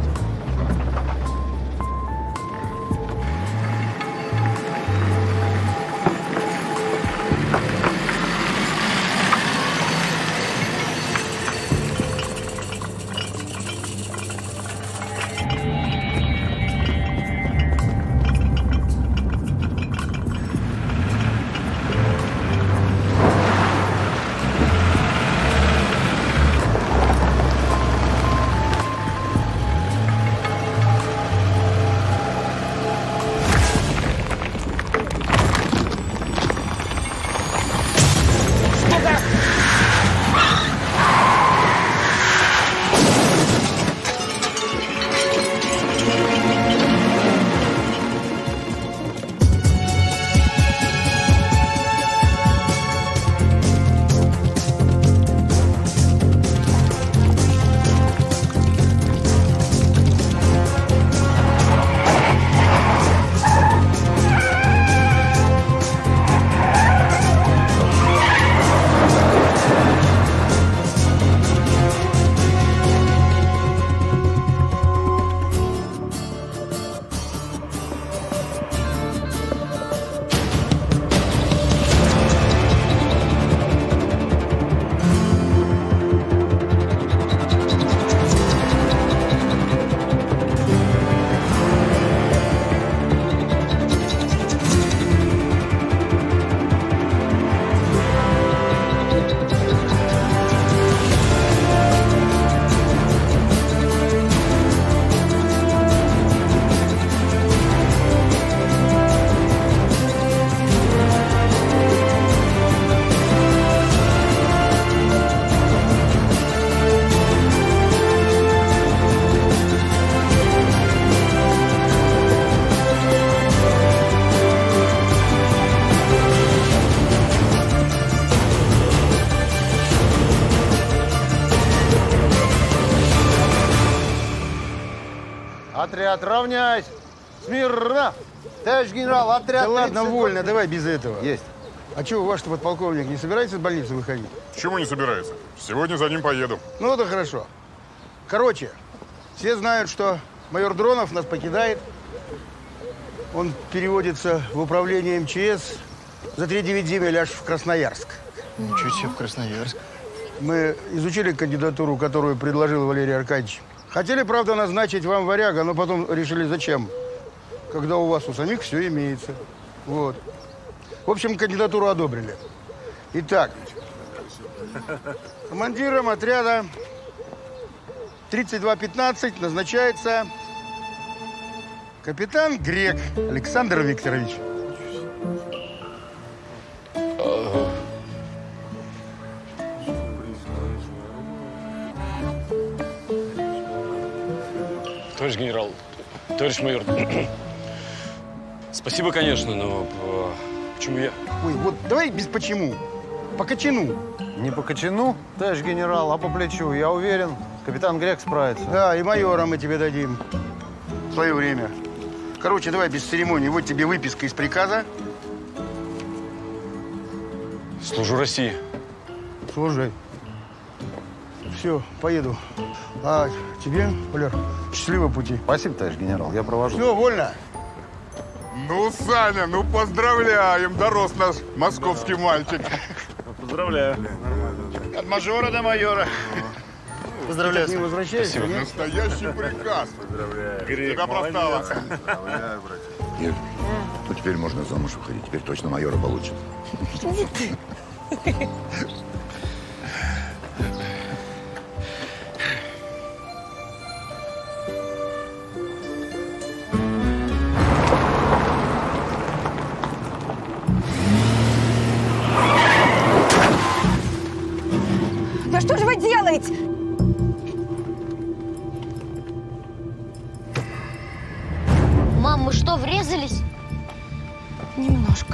отряд, равняйсь! Смирно! Товарищ генерал, отряд... Да ладно, тридцать... вольно, давай без этого. Есть. А что, ваш подполковник не собирается из больницы выходить? Почему не собирается? Сегодня за ним поеду. Ну, это хорошо. Короче, все знают, что майор Дронов нас покидает. Он переводится в управление эм че эс за три девять земель аж в Красноярск. Ничего себе, в Красноярск. Мы изучили кандидатуру, которую предложил Валерий Аркадьевич. Хотели, правда, назначить вам варяга, но потом решили, зачем, когда у вас у самих все имеется. Вот. В общем, кандидатуру одобрили. Итак, командиром отряда тридцать два пятнадцать назначается капитан Грек Александр Викторович. Товарищ генерал, товарищ майор, спасибо, конечно, но э, почему я? Ой, вот давай без почему. По кочану. Не по кочану, товарищ генерал, а по плечу. Я уверен, капитан Грек справится. Да, и майора мы тебе дадим. В свое время. Короче, давай без церемоний. Вот тебе выписка из приказа. Служу России. Служи. Все, поеду. А тебе, Валер, счастливого пути. Спасибо, товарищ генерал, я провожу. Все, вольно. Ну, Саня, ну поздравляем, дорос наш московский мальчик. Поздравляю. От мажора до майора. Поздравляю. Не возвращайся. Настоящий приказ. Поздравляю. Тебя простало. Поздравляю, братья. Ир, ну теперь можно замуж выходить. Теперь точно майора получит. Да что же вы делаете? Мам, мы что, врезались? Немножко.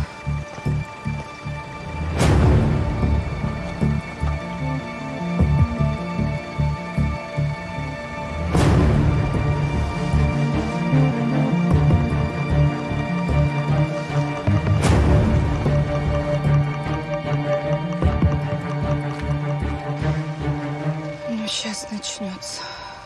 Ну, сейчас начнется.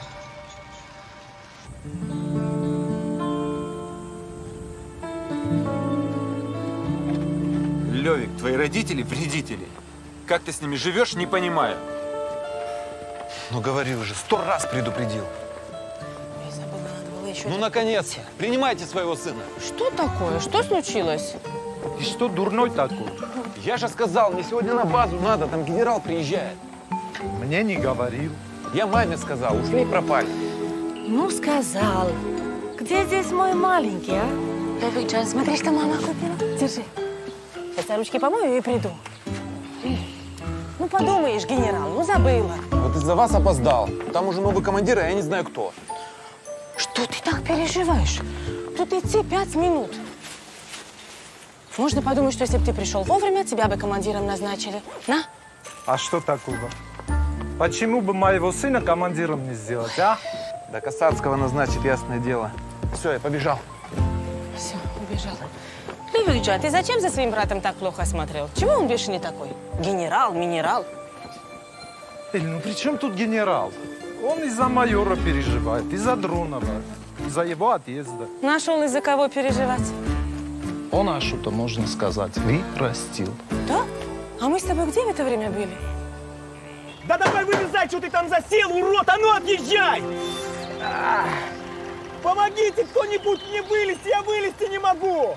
Левик, твои родители вредители. Как ты с ними живешь, не понимаю. Ну, говорил же, сто раз предупредил. Я забыла, надо было еще... Ну, наконец-то. Принимайте своего сына. Что такое? Что случилось? И что дурной такой? Я же сказал, мне сегодня на базу надо, там генерал приезжает. Мне не говорил. Я маме сказал, ушли и пропали. Ну, сказал. Где здесь мой маленький, а? Добрый час. Смотри, что мама купила. Держи. Сейчас я ручки помою и приду. Ну, подумаешь, генерал, ну забыла. Вот из-за вас опоздал. Там уже новый командир, а я не знаю кто. Что ты так переживаешь? Тут идти пять минут. Можно подумать, что если бы ты пришел вовремя, тебя бы командиром назначили. На. А что такого? Почему бы моего сына командиром не сделать, а? Да Касацкого назначит, ясное дело. Все, я побежал. Все, убежал. Левик, а ты зачем за своим братом так плохо смотрел? Чего он больше не такой? Генерал, минерал. Эль, ну при чем тут генерал? Он из-за майора переживает, из-за Дронова, из-за его отъезда. Нашел из-за кого переживать. Он Ашу-то, можно сказать, вырастил. Да? А мы с тобой где в это время были? Да давай вылезай, что ты там засел, урод! А ну, отъезжай! Ах. Помогите кто-нибудь мне вылезти, я вылезти не могу!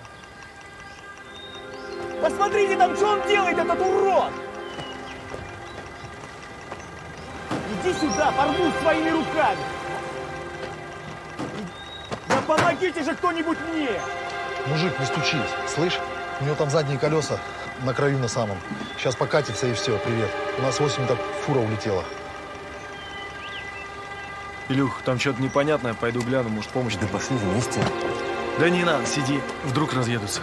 Посмотрите там, что он делает, этот урод! Иди сюда, порву своими руками! Да помогите же кто-нибудь мне! Мужик, не стучись, слышь? У него там задние колеса на краю на самом. Сейчас покатится и все, привет. У нас восемь так фура улетела. Илюх, там что-то непонятное, пойду гляну, может помощь. Да пошли вместе. Да не надо, сиди, вдруг разъедутся.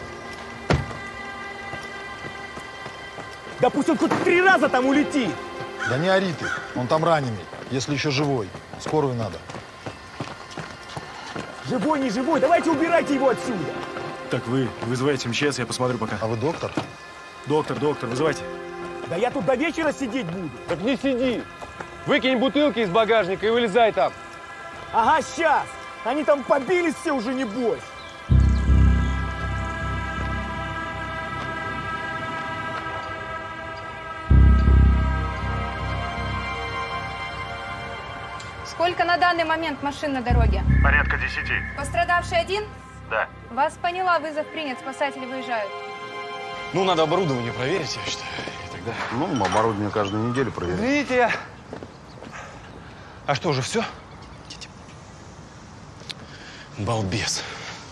Да пусть он хоть три раза там улетит! Да не ори ты, он там раненый, если еще живой. Скорую надо. Живой, не живой, давайте убирайте его отсюда. Так вы вызываете МЧС, я посмотрю пока. А вы доктор? Доктор, доктор, вызывайте. Да я тут до вечера сидеть буду. Так не сиди. Выкинь бутылки из багажника и вылезай там. Ага, сейчас. Они там побились все уже, небось. Сколько на данный момент машин на дороге? Порядка десяти. Пострадавший один? Да. Вас поняла, вызов принят, спасатели выезжают. Ну, надо оборудование проверить, я считаю. И тогда... Ну, оборудование каждую неделю проверяем. Видите? А что, уже все? Балбес.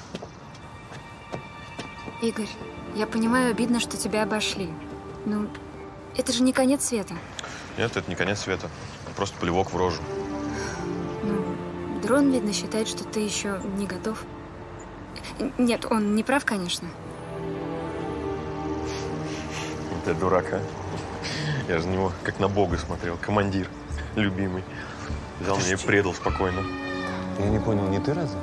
Игорь, я понимаю, обидно, что тебя обошли. Ну, это же не конец света. Нет, это не конец света. Просто плевок в рожу. Ну, дрон, видно, считает, что ты еще не готов. Нет, он не прав, конечно. Ты дурак, а? Я же на него как на Бога смотрел. Командир, любимый. Взял меня и предал спокойно. Я не понял, не ты разве?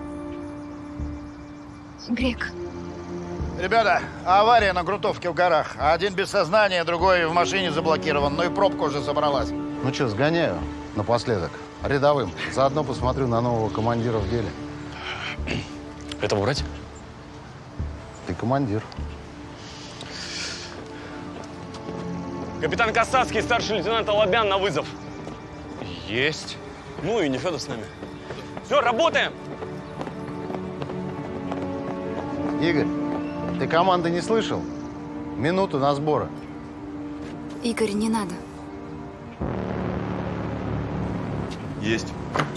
Грек. Ребята, авария на грунтовке в горах. Один без сознания, другой в машине заблокирован. Ну и пробка уже собралась. Ну что, сгоняю напоследок. Рядовым. Заодно посмотрю на нового командира в деле. Этого брать? Ты командир. Капитан Касацкий, старший лейтенант Алабян на вызов. Есть. Ну и Нефедов с нами. Все, работаем! Игорь, ты команды не слышал? Минуту на сборы. Игорь, не надо. Есть.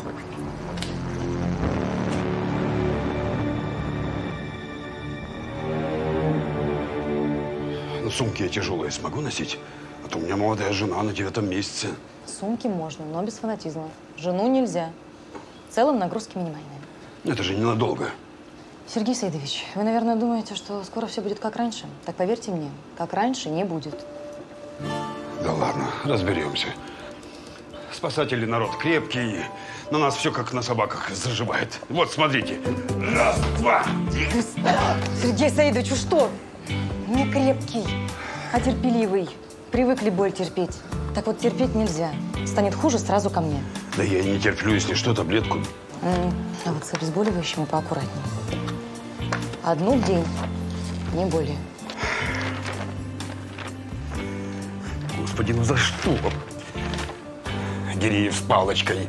Ну, сумки я тяжелые смогу носить? А то у меня молодая жена на девятом месяце. Сумки можно, но без фанатизма. Жену нельзя. В целом нагрузки минимальные. Это же ненадолго. Сергей Саидович, вы, наверное, думаете, что скоро все будет как раньше. Так поверьте мне, как раньше не будет. Да ладно, разберемся. Спасатели народ крепкий. На нас все как на собаках заживает. Вот, смотрите. Раз, два. Сергей Саидович, вы что? Не крепкий, а терпеливый. Привыкли боль терпеть. Так вот, терпеть нельзя. Станет хуже, сразу ко мне. Да я и не терплю, если что, таблетку. М, А вот с обезболивающими поаккуратнее. Одну в день, не более. Господи, ну за что? Гиреев с палочкой.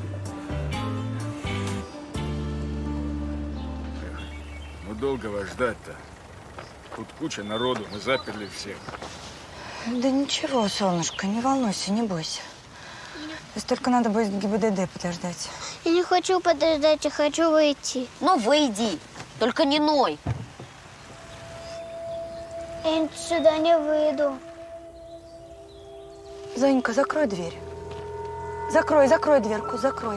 Ну долго вас ждать-то? Тут куча народу, мы заперли всех. Да ничего, солнышко, не волнуйся, не бойся. Здесь только надо будет ГИБДД подождать. Я не хочу подождать, я хочу выйти. Ну, выйди, только не ной. Я сюда не выйду. Занька, закрой дверь. Закрой, закрой дверку, закрой.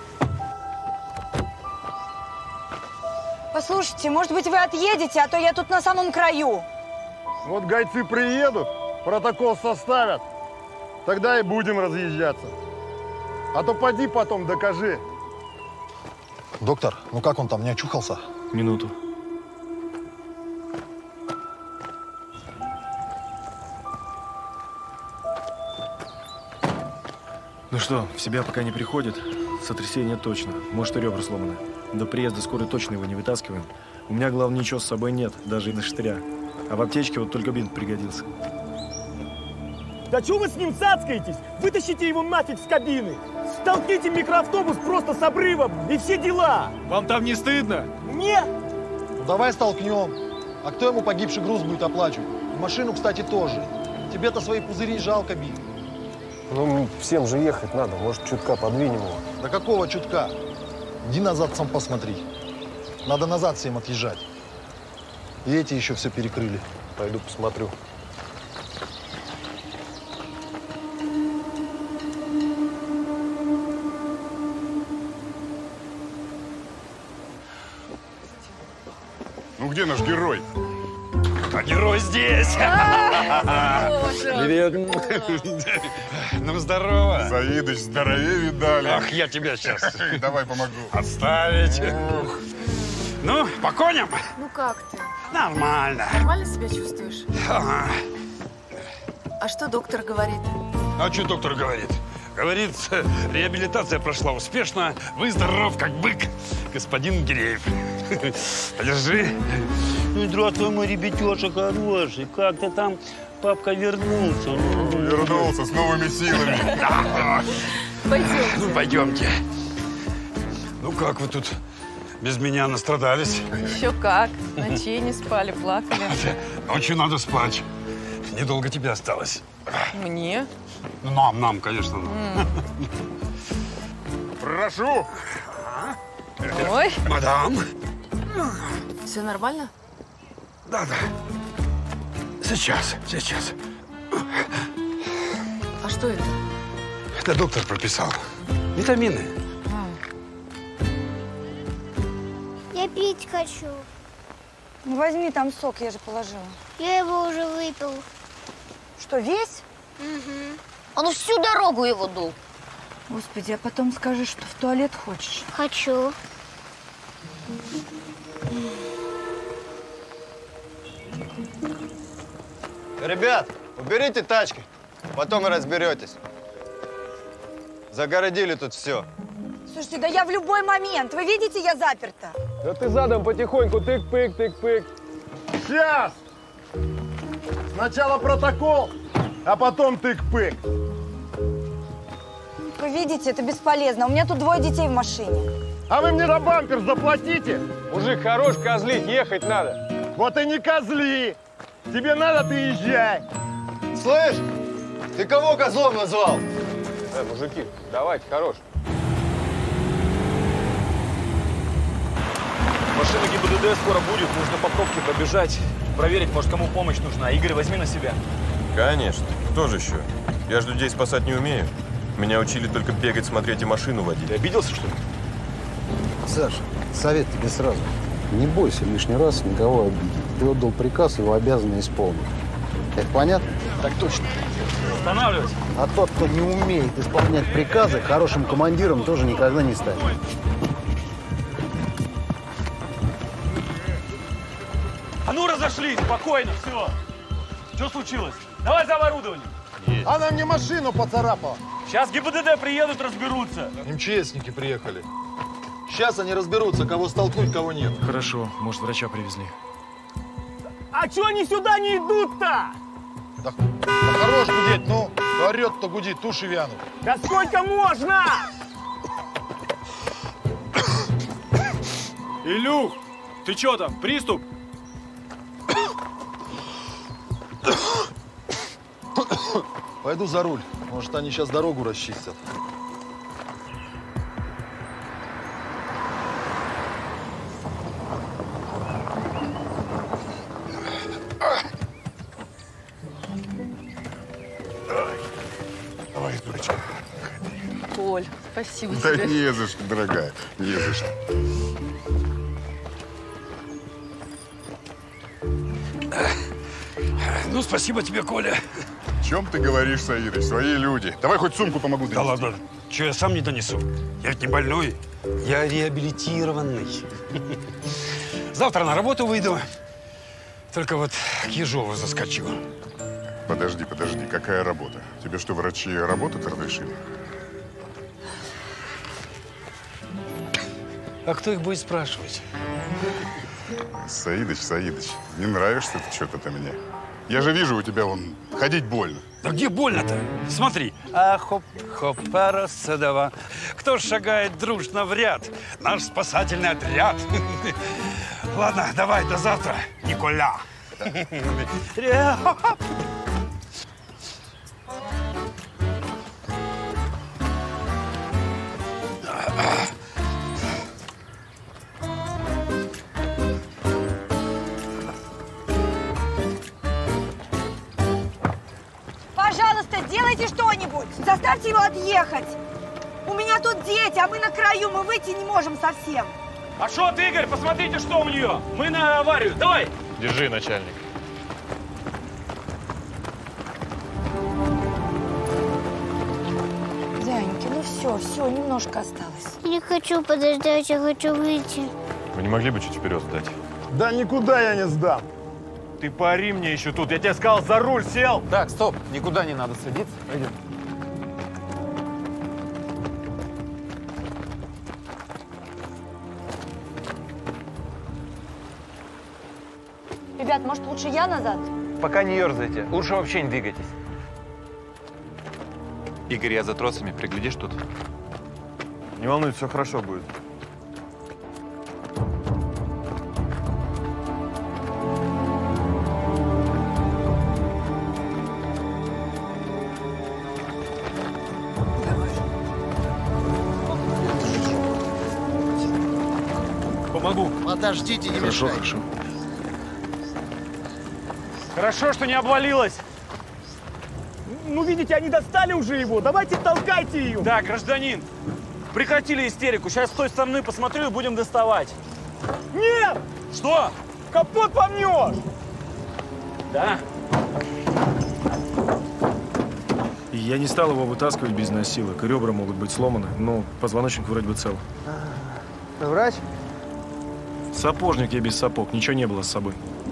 Послушайте, может быть, вы отъедете, а то я тут на самом краю. Вот гайцы приедут, протокол составят, тогда и будем разъезжаться. А то поди потом докажи. Доктор, ну как он там, не очухался? Минуту. Ну что, в себя пока не приходит. Сотрясение точно. Может, и ребра сломаны. До приезда скорой точно его не вытаскиваем. У меня, главное, ничего с собой нет, даже и на штыря. А в аптечке вот только бинт пригодился. Да чего вы с ним цацкаетесь? Вытащите его нафиг с кабины. Столкните микроавтобус просто с обрывом и все дела. Вам там не стыдно? Нет. Ну давай столкнем. А кто ему погибший груз будет оплачивать? И машину, кстати, тоже. Тебе-то свои пузыри жалко бить. Ну, всем же ехать надо. Может, чутка подвинем его. Да какого чутка? Иди назад сам посмотри. Надо назад всем отъезжать. И эти еще все перекрыли. Пойду посмотрю. Ну где наш герой? А герой здесь! Боже Привет. Ну, здорово. Саидыч, здоровее видали. Ах, я тебя сейчас. Давай помогу. Отставить. Ну, по коням? Ну как ты? Нормально. Нормально себя чувствуешь? Ага. А что доктор говорит? А что доктор говорит? Говорит, реабилитация прошла успешно, вы здоров, как бык, господин Гиреев. Подержи. Ну, здравствуй, мой ребятеша хороший. Как ты там, папка, вернулся? Вернулся с новыми силами. Пойдемте. Ну, пойдемте. Ну, как вы тут без меня настрадались? Еще как. Ночей не спали, плакали. Ночью надо спать. Недолго тебе осталось. Мне? Нам, нам, конечно. Нам. Прошу. Ой. Мадам. Все нормально? Да, да. Сейчас, сейчас. А что это? Это доктор прописал. Витамины. Я пить хочу. Ну, возьми там сок, я же положила. Я его уже выпил. Что, весь? Угу. Он всю дорогу его дул. Господи, а потом скажешь, что в туалет хочешь. Хочу. Ребят, уберите тачки, потом и разберетесь. Загородили тут все. Слушайте, да я в любой момент. Вы видите, я заперта. Да ты задом потихоньку тык-пык, тык-пык. Сейчас! Сначала протокол, а потом тык-пык. Вы видите, это бесполезно. У меня тут двое детей в машине. А вы мне на бампер заплатите? Мужик хорош, козлить, ехать надо. Вот и не козли. Тебе надо, ты езжай. Слышь, ты кого козлом назвал? Э, мужики, давайте, хорош. Машина ГИБДД скоро будет, нужно по пробке пробежать, проверить, может, кому помощь нужна. Игорь, возьми на себя. Конечно. Кто же еще? Я же людей спасать не умею. Меня учили только бегать, смотреть и машину водить. Ты обиделся, что ли? Саша, совет тебе сразу. Не бойся лишний раз никого обидеть. Ты отдал приказ, его обязаны исполнить. Это понятно? Так точно. Останавливайся. А тот, кто не умеет исполнять приказы, хорошим командиром тоже никогда не станет. А ну разошлись, спокойно, все. Что случилось? Давай за оборудованием. Есть. Она мне машину поцарапала. Сейчас ГИБДД приедут, разберутся. МЧСники приехали. Сейчас они разберутся, кого столкнуть, кого нет. Хорошо, может, врача привезли. А чё они сюда не идут-то? Да, да хорош гудеть, ну. Орет-то гудит, туши вянут. Да сколько можно? Илюх, ты чё там, приступ? Пойду за руль. Может, они сейчас дорогу расчистят. Давай, дурочка. Коль, спасибо Да тебе. не за что, дорогая, не за что. Ну, спасибо тебе, Коля. О чем ты говоришь, Саидыч? Свои люди. Давай хоть сумку помогу донести. Да ладно. Че, я сам не донесу? Я ведь не больной. Я реабилитированный. Завтра на работу выйду. Только вот к Ежову заскочу. Подожди, подожди. Какая работа? Тебе что, врачи работать разрешили? А кто их будет спрашивать? Саидыч, Саидыч, не нравишься ты что-то мне. Я же вижу, у тебя вон ходить больно. Да где больно-то? Смотри. А хоп, хоп, пара садова. Кто шагает дружно в ряд? Наш спасательный отряд. Ладно, давай, до завтра, Николя. Пожалуйста, сделайте что-нибудь. Заставьте его отъехать. У меня тут дети, а мы на краю, мы выйти не можем совсем. А что ты, Игорь, посмотрите, что у нее. Мы на аварию, давай. Держи, начальник. еще, все, немножко осталось. Не хочу подождать, я хочу выйти. Вы не могли бы чуть вперед сдать? Да никуда я не сдам. Ты пари мне еще тут. Я тебе сказал, за руль сел. Так, стоп. Никуда не надо садиться. Пойдем. Ребят, может, лучше я назад? Пока не ерзайте. Лучше вообще не двигайтесь. Игорь, я за тросами. Приглядишь тут? Не волнуйся, все хорошо будет. Помогу. Подождите, не Хорошо, мешайте. хорошо. Хорошо, что не обвалилось. Ну, видите, они достали уже его. Давайте толкайте ее. Да, гражданин, прекратили истерику. Сейчас с той стороны посмотрю и будем доставать. Нет! Что? Капот помнешь! Да. Я не стал его вытаскивать без носилок. Ребра могут быть сломаны, но позвоночник вроде бы цел. Ты врач? Сапожник я без сапог. Ничего не было с собой.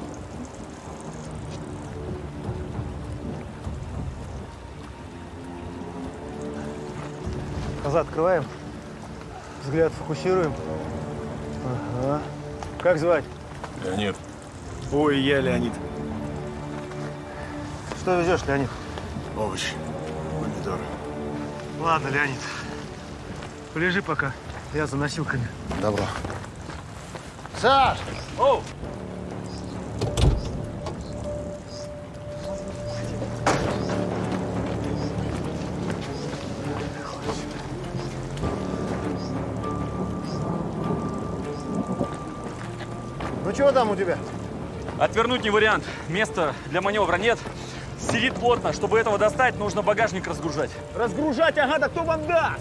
Глаза открываем. Взгляд фокусируем. Ага. Как звать? Леонид. Ой, я Леонид. Что везешь, Леонид? Овощи. Помидоры. Ладно, Леонид. Полежи пока. Я за носилками. Добро. Саш! Оу! Ну чего там у тебя? Отвернуть не вариант. Места для маневра нет. Сидит плотно. Чтобы этого достать, нужно багажник разгружать. Разгружать, ага, да кто вам даст?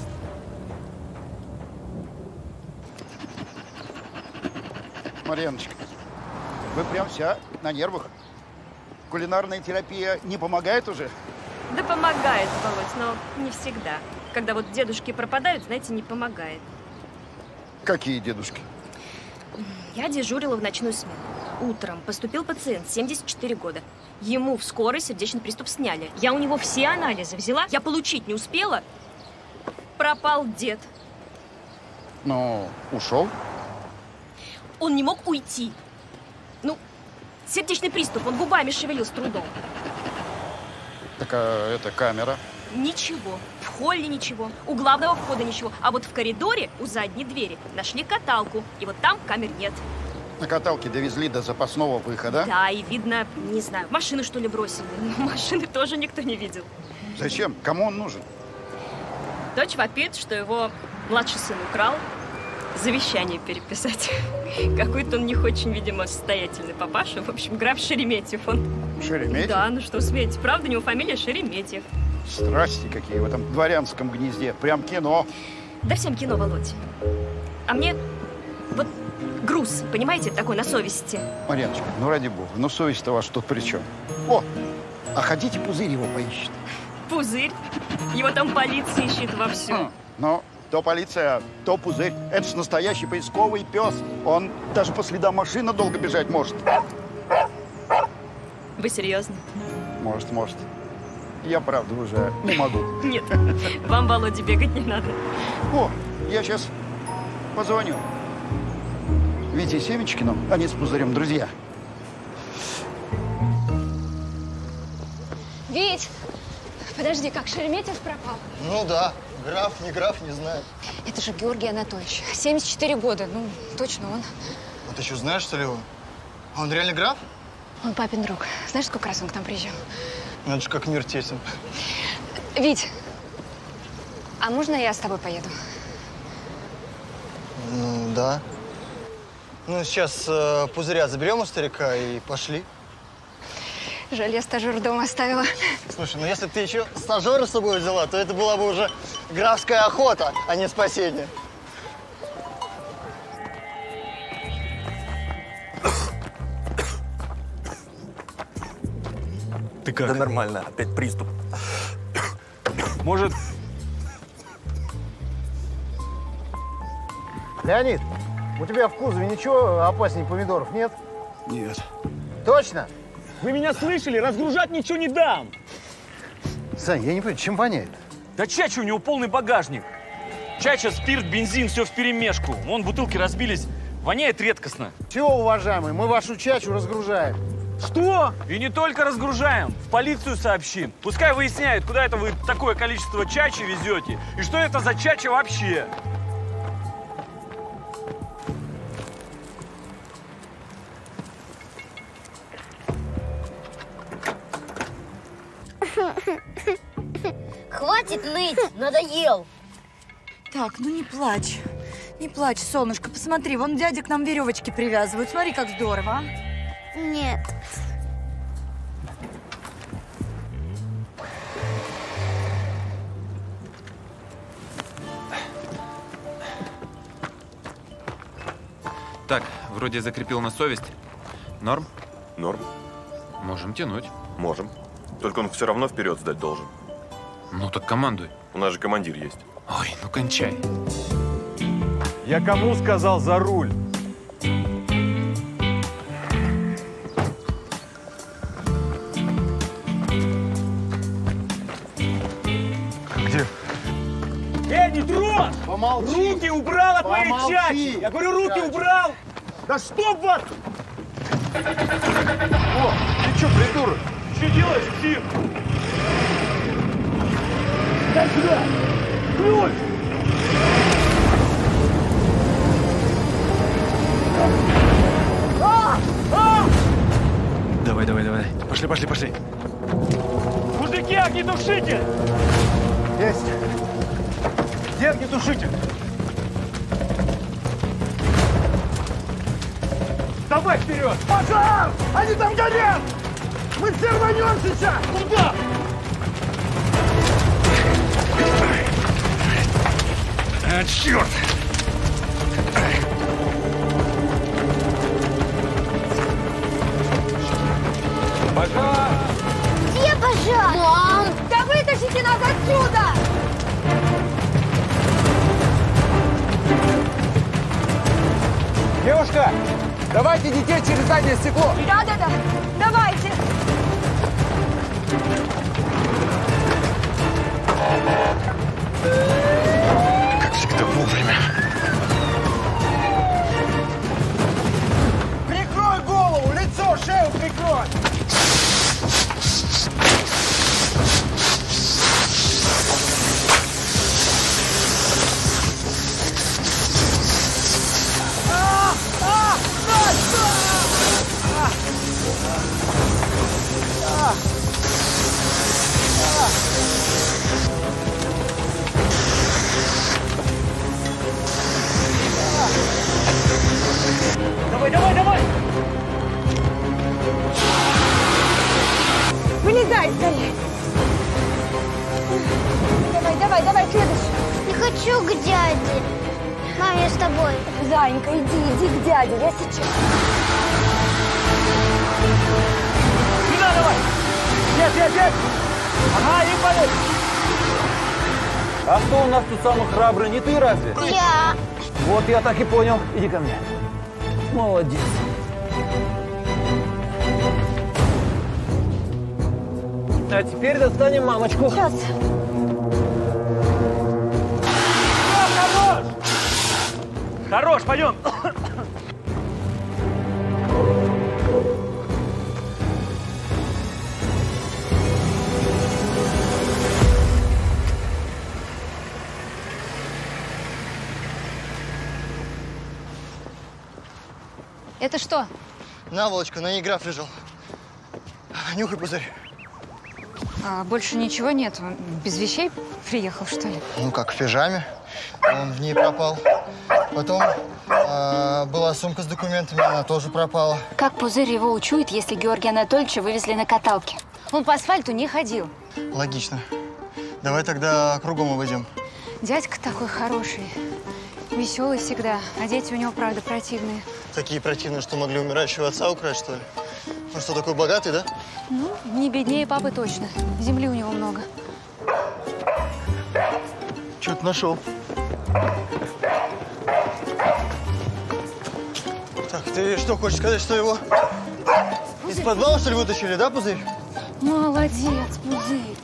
Марьяночка, вы прям вся на нервах. Кулинарная терапия не помогает уже? Да помогает, Володь, но не всегда. Когда вот дедушки пропадают, знаете, не помогает. Какие дедушки? Я дежурила в ночную смену. Утром поступил пациент, семьдесят четыре года. Ему в скорой сердечный приступ сняли. Я у него все анализы взяла, я получить не успела. Пропал дед. Ну, ушел? Он не мог уйти. Ну, сердечный приступ, он губами шевелил с трудом. Так, а это камера? Ничего. В холле ничего. У главного входа ничего. А вот в коридоре у задней двери нашли каталку. И вот там камер нет. На каталке довезли до запасного выхода? Да, и видно, не знаю, машину что ли бросили. Но машины тоже никто не видел. Зачем? Кому он нужен? Дочь вопит, что его младший сын украл. Завещание переписать. Какой-то он не очень, видимо, состоятельный папаша. В общем, граф Шереметьев он. Шереметьев? Да, ну что смеете. Правда, у него фамилия Шереметьев. Страсти какие в этом дворянском гнезде. Прям кино. Да всем кино, Володь. А мне вот груз, понимаете, такой на совести. Марьяночка, ну ради бога, ну совесть-то ваша тут при чем? О, а хотите, пузырь его поищет? Пузырь? Его там полиция ищет вовсю. Хм, ну, то полиция, то пузырь. Это ж настоящий поисковый пес. Он даже по следам машины долго бежать может. Вы серьезно? Может, может. Я, правда, уже не могу. Нет, вам, Володя, бегать не надо. О, я сейчас позвоню Вите Семечкину, они с пузырем друзья. Вить, подожди, как Шереметьев пропал? Ну да, граф, не граф, не знаю. Это же Георгий Анатольевич, семьдесят четыре года, ну, точно он. А ты что, знаешь, что ли его? А он реально граф? Он папин друг. Знаешь, сколько раз он к нам приезжал? Ну, это же как мир тесен. Вить, а можно я с тобой поеду? Ну, да. Ну, сейчас э, пузыря заберем у старика и пошли. Жаль, я стажер дома оставила. Слушай, ну если бы ты еще стажера с собой взяла, то это была бы уже графская охота, а не спасение. Ты как? Да нормально, опять приступ. Может, Леонид, у тебя в кузове ничего опаснее помидоров нет? Нет. Точно? Вы меня слышали? Разгружать ничего не дам. Сань, я не понимаю, чем воняет? Да чача у него полный багажник. Чача, спирт, бензин, все вперемешку. Вон бутылки разбились. Воняет редкостно. Все, уважаемый, мы вашу чачу разгружаем. Что? И не только разгружаем. В полицию сообщим. Пускай выясняют, куда это вы такое количество чачи везете. И что это за чача вообще. Хватит ныть, надоел. Так, ну не плачь. Не плачь, солнышко. Посмотри, вон дядя к нам веревочки привязывают. Смотри, как здорово, а? Нет. Так, вроде закрепил на совесть. Норм? Норм. Можем тянуть. Можем. Только он все равно вперед сдать должен. Ну так командуй. У нас же командир есть. Ой, ну кончай. Я кому сказал за руль? Где? Эй, не трожь! Помолчи! Руки убрал от моей Помолчи! чачи! Я говорю, руки убрал! Да чтоб вас! О, ты что, придурок? Что делаешь, Тим? Дай сюда! Ключ! А! А! Давай, давай, давай. Пошли, пошли, пошли. Мужики, огнетушитель! Есть. Где огнетушитель? Давай вперед! Пожар! Они там горят! Мы все рванем сейчас! Куда? А, черт! Пожар! Где пожар? Мам! Да вытащите нас отсюда! Девушка, давайте детей через заднее стекло. Да-да-да, давайте. Как всегда вовремя. Прикрой голову, лицо, шею прикрой! Давай, давай, давай! Вылезай скорее. Давай, давай, давай, следующий. Не хочу к дяде. Мам, я с тобой. Зайенька, иди, иди к дяде, я сейчас. Сюда давай! Нет, нет, нет! Ага, и полет! А кто у нас тут самый храбрый? Не ты разве? Я. Вот я так и понял. Иди ко мне. Молодец. А теперь достанем мамочку. Сейчас. Хорош! Хорош, пойдем! Это что? Наволочка, на ней граф лежал. Нюхай, пузырь. А, больше ничего нет. Он без вещей приехал, что ли? Ну как, в пижаме. Он в ней пропал. Потом э, была сумка с документами, она тоже пропала. Как Пузырь его учует, если Георгия Анатольевича вывезли на каталке? Он по асфальту не ходил. Логично. Давай тогда кругом обойдем. Дядька такой хороший. Веселый всегда. А дети у него, правда, противные. Такие противные, что могли умирающего отца украсть, что ли? Он что, такой богатый, да? Ну, не беднее папы точно. Земли у него много. Что ты нашел? Ты что, хочешь сказать, что его из подвала, что ли, вытащили, да, Пузырь? Молодец, Пузырь.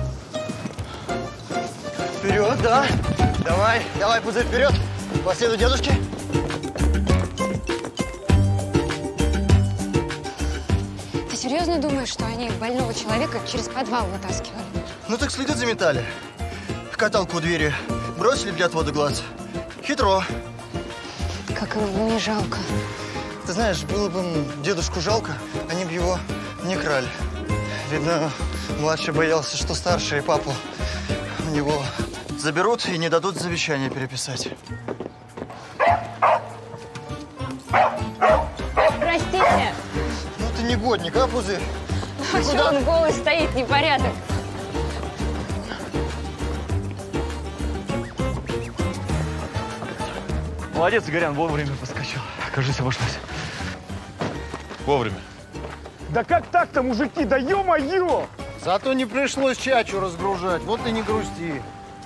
Вперед, да. Давай, давай, Пузырь, вперед. По следу дедушки. Ты серьезно думаешь, что они больного человека через подвал вытаскивали? Ну так следы заметали. Каталку у двери бросили для отвода глаз. Хитро. Как его не жалко. Ты знаешь, было бы им дедушку жалко, они бы его не крали. Видно, младший боялся, что старший папу у него заберут и не дадут завещание переписать. Простите. Ну ты негодник, а, Пузырь? А что он голый стоит, непорядок? Молодец, Игорян, вовремя поскочил. Кажется, обошлось. Вовремя. Да как так-то, мужики? Да ё-моё! Зато не пришлось чачу разгружать. Вот и не грусти.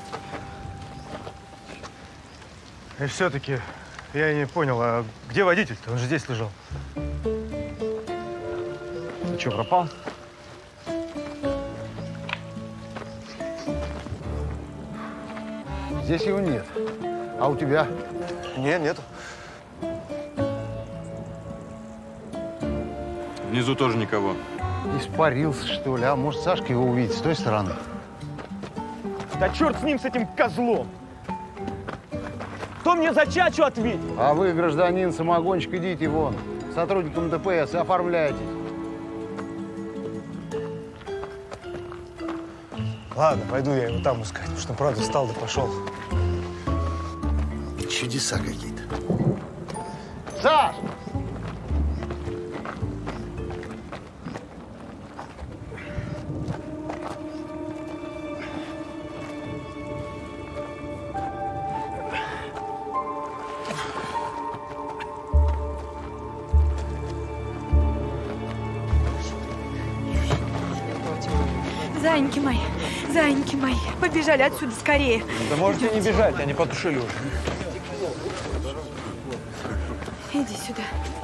И все-таки я не понял, а где водитель-то? Он же здесь лежал. Ты что, пропал? Здесь его нет. А у тебя? Нет, нету. Внизу тоже никого. Испарился, что ли? А может, Сашка его увидит с той стороны? Да черт с ним, с этим козлом! Кто мне за чачу ответит? А вы, гражданин самогонщик, идите вон. Сотрудникам ДПС оформляйтесь. Ладно, пойду я его там искать, потому что, правда, встал да пошел. Чудеса какие-то. Саш! Зайеньки мои, зайеньки мои, побежали отсюда скорее. Да можете не бежать, они потушили уже. Иди сюда.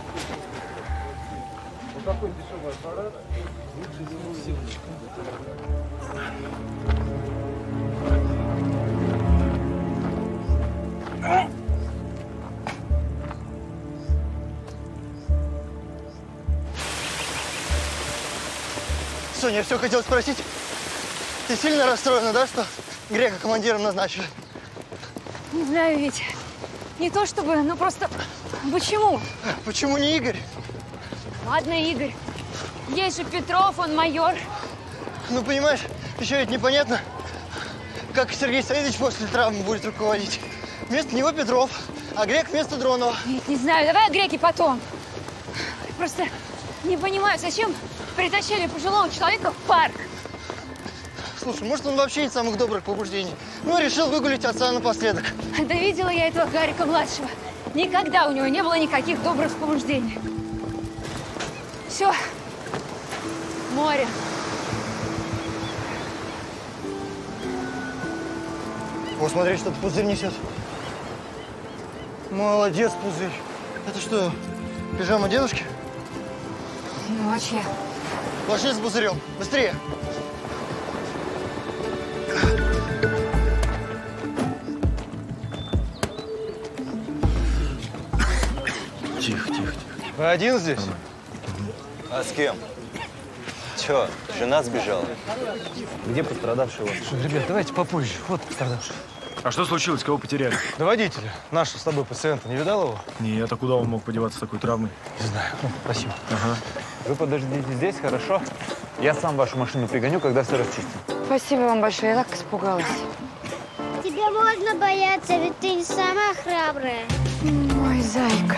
Соня, я все хотел спросить. Ты сильно расстроена, да, что Грека командиром назначили? Не знаю, Витя. Не то чтобы, но просто… Почему? Почему не Игорь? Ладно, Игорь. Есть же Петров, он майор. Ну, понимаешь, еще ведь непонятно, как Сергей Саидович после травмы будет руководить. Вместо него Петров, а Грек вместо Дронова. Нет, не знаю. Давай о Греке потом. Просто не понимаю, зачем притащили пожилого человека в парк. Слушай, может, он вообще не самых добрых побуждений. Ну, решил выгулить отца напоследок. Да видела я этого Гарика-младшего. Никогда у него не было никаких добрых побуждений. Все. Море. О, смотри, что-то Пузырь несет. Молодец, Пузырь. Это что, пижама дедушки? Ну, а чья? Пошли с Пузырем. Быстрее. Тихо, тихо, тихо. Вы один здесь? А с кем? Че, жена сбежала? Где пострадавший у вас? Ребят, давайте попозже. Вот пострадавший. А что случилось? Кого потеряли? Да водителя. Нашего с тобой пациента. Не видал его? Нет, а куда он мог подеваться с такой травмой? Не знаю. Ну, спасибо. Ага. Вы подождите здесь, хорошо? Я сам вашу машину пригоню, когда все расчистим. Спасибо вам большое. Я так испугалась. Тебя можно бояться, ведь ты не самая храбрая. Ой, зайка.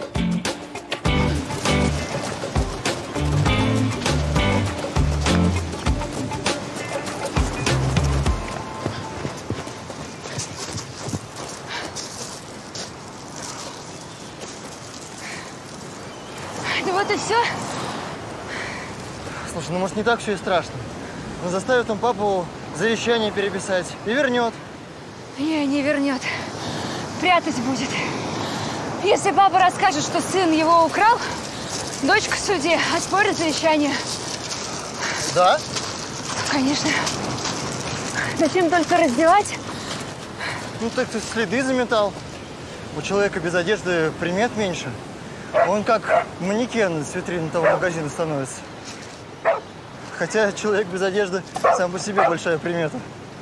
Да вот и все. Слушай, ну может не так все и страшно. Он заставит он папу завещание переписать и вернет. Не, не вернет. Прятать будет. Если папа расскажет, что сын его украл, дочка в суде оспорит завещание. Да? Конечно. Зачем только раздевать? Ну так ты следы заметал. У человека без одежды примет меньше. Он как манекен с витрины того магазина становится. Хотя человек без одежды сам по себе большая примета.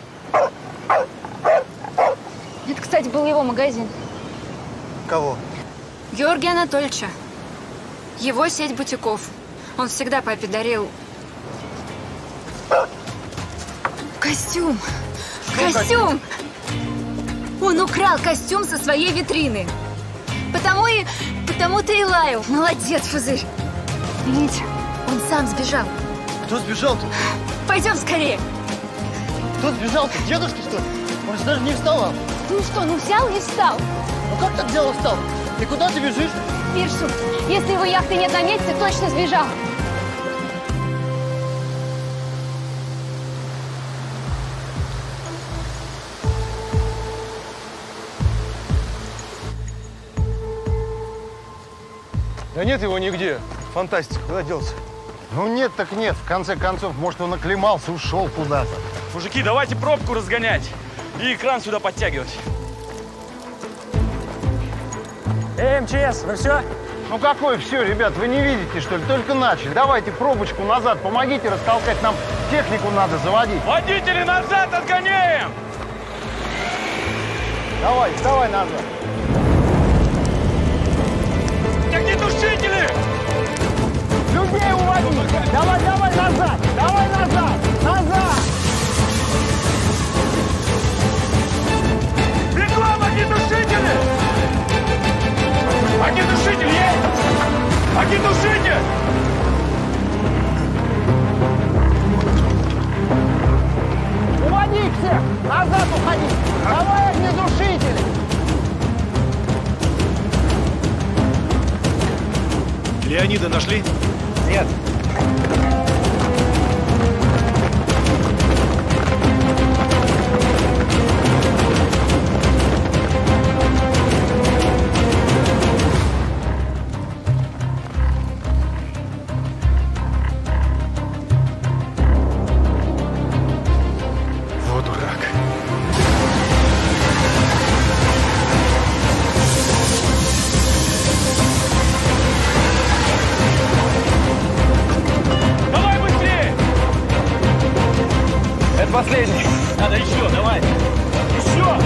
Это, кстати, был его магазин. Кого? Георгия Анатольевича. Его сеть бутиков. Он всегда папе дарил костюм. Что Костюм! Он украл костюм со своей витрины. Потому и... Потому-то и лаял. Молодец, Фузырь. Видите, он сам сбежал. Кто сбежал-то? Пойдем скорее. Кто сбежал-то? Дедушка, что ли? Он же даже не вставал. Ну что, ну взял и встал. Ну как так взял и встал? И куда ты бежишь? Пирсу, если его яхты нет на месте, точно сбежал. Да нет его нигде. Фантастика, куда делся? Ну нет так нет. В конце концов, может, он оклемался, ушел куда-то. Мужики, давайте пробку разгонять и экран сюда подтягивать. Эй, МЧС, вы все? Ну какое все, ребят, вы не видите, что ли? Только начали. Давайте пробочку назад, помогите растолкать, нам технику надо заводить. Водители назад отгоняем! Давай, давай назад. Огнетушители! Людей уводи! Давай, давай назад! Давай назад! Назад! Бегом, огнетушители! Огнетушитель есть! Огнетушитель! Уводи всех! Назад уходи! Давай, огнетушители! Леонида нашли? Нет. Вот дурак. Давай быстрее! Это последний. Надо еще, давай! Еще!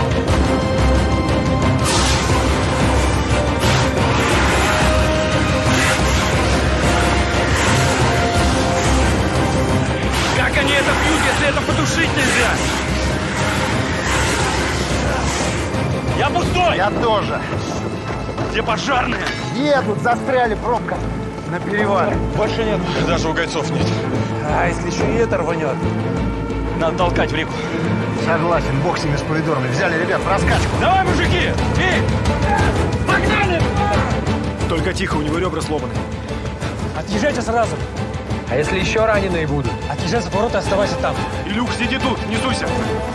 Как они это пьют, если это потушить нельзя? Я пустой! Я тоже. Где пожарные? Едут, застряли, пробка на перевале. Больше нет. Даже у гайцов нет. А если еще и это рванет? Надо толкать в реку. Согласен, бог с ними, с помидорами. Взяли ребят в раскачку. Давай, мужики! Эй! Погнали! Только тихо, у него ребра сломаны. Отъезжайте сразу. А если еще раненые будут? Отъезжай за поворот и оставайся там. Илюх, сиди тут, не суйся.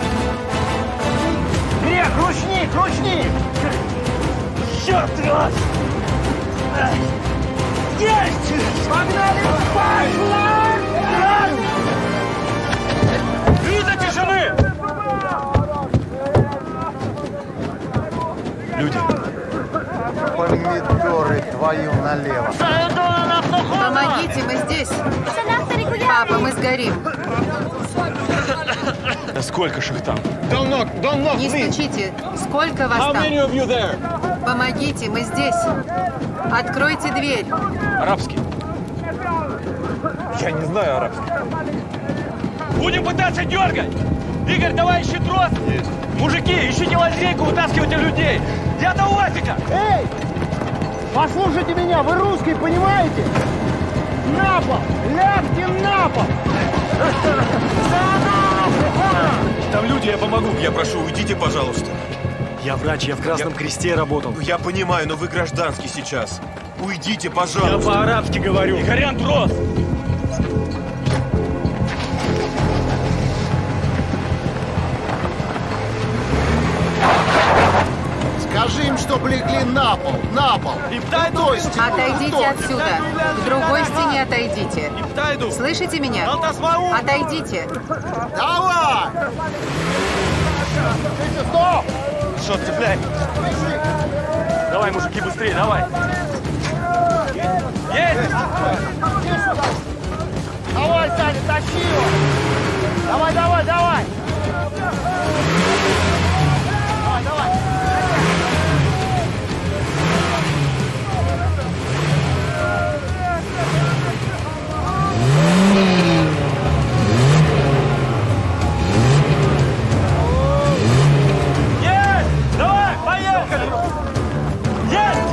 Грех, ручник, ручник! Черт вас! Есть! Погнали! Пошла! Видно тишины! Люди. Помидоры твою налево. Помогите, мы здесь. Папа, мы сгорим. Да сколько ж их там? Don't knock, don't knock Не me. стучите. Сколько вас How там? many of you there? Помогите, мы здесь. Откройте дверь. Арабский. Я не знаю арабский. Будем пытаться дергать! Игорь, давай ищи трос! Есть. Мужики, ищите лазейку, вытаскивайте людей! Я до Уазика! Эй! Послушайте меня, вы русский, понимаете? На пол! Лягте на пол! Там люди, я помогу. Я прошу, уйдите, пожалуйста. Я врач, я в Красном Я- Кресте работал. Я понимаю, но вы гражданский сейчас. Уйдите, пожалуйста. Я по-арабски говорю. Игорян, трос! Скажи им, что чтоб легли на пол, на пол. Той стеной, Отойдите той. отсюда. К другой стене отойдите. Слышите меня? Отойдите. Давай! Стоп! Что, цепляй? Давай, мужики, быстрее, давай. Есть! Давай, Саня, тащи его! Давай, давай, давай! Давай, давай! Есть! Давай, поехали! Есть!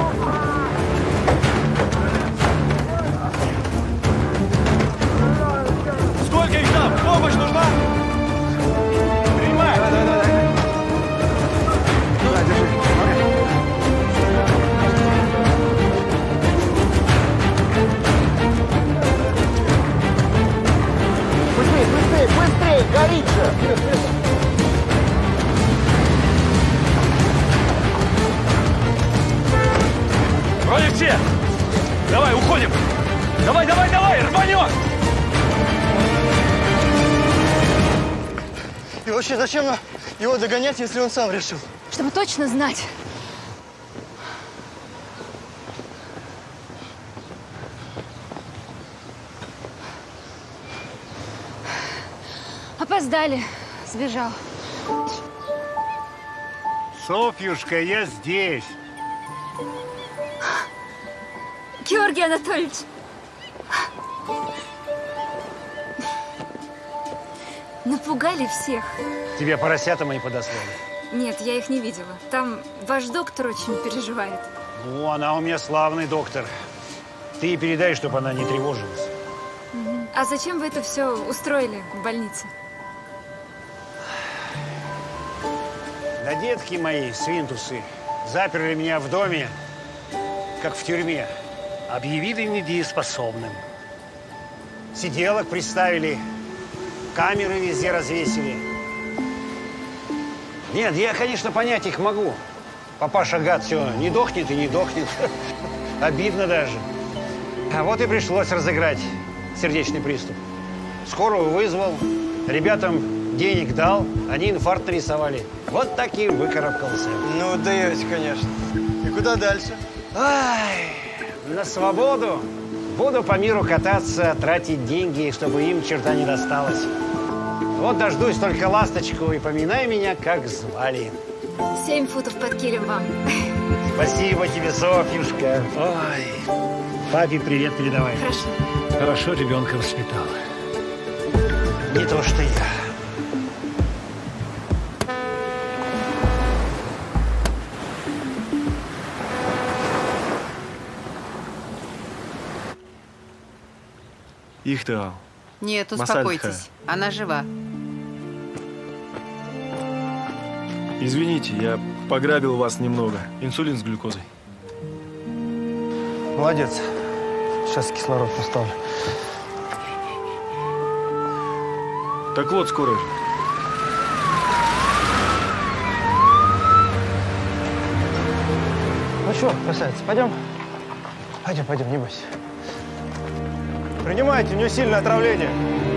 Сколько их там? Помощь нужна? Принимай! Давай, давай, давай. Давай, держи. Быстрее, быстрее, быстрее! Горит же! Вроде все! Давай, уходим! Давай, давай, давай, рванет! И вообще, зачем нам его догонять, если он сам решил? Чтобы точно знать. Опоздали. Сбежал. Софьюшка, я здесь. Георгий Анатольевич. Напугали всех. Тебя поросята мои подослали. Нет, я их не видела. Там ваш доктор очень переживает. Ну, она у меня славный доктор. Ты ей передай, чтобы она не тревожилась. А зачем вы это все устроили в больнице? Да детки мои, свинтусы, заперли меня в доме, как в тюрьме. Объявили недееспособным. Сиделок приставили, камеры везде развесили. Нет, я, конечно, понять их могу. Папаша гад все, не дохнет и не дохнет. Обидно даже. А вот и пришлось разыграть сердечный приступ. Скорую вызвал, ребятам денег дал, они инфаркт нарисовали. Вот так и выкарабкался. Ну, даете, конечно. И куда дальше? Ай, на свободу. Буду по миру кататься, тратить деньги, чтобы им черта не досталось. Вот дождусь только ласточку и поминай меня, как звали. Семь футов под килем вам. Спасибо тебе, Софьюшка. Ой, папе привет передавай. Хорошо. Хорошо ребенка воспитал. Не то, что я. Их-то. Нет, Масаль успокойтесь. Она жива. Извините, я пограбил вас немного. Инсулин с глюкозой. Молодец. Сейчас кислород поставлю. Так вот, скоро же. Ну что, красавица, пойдем? Пойдем, пойдем, не бойся. Принимайте, у нее сильное отравление.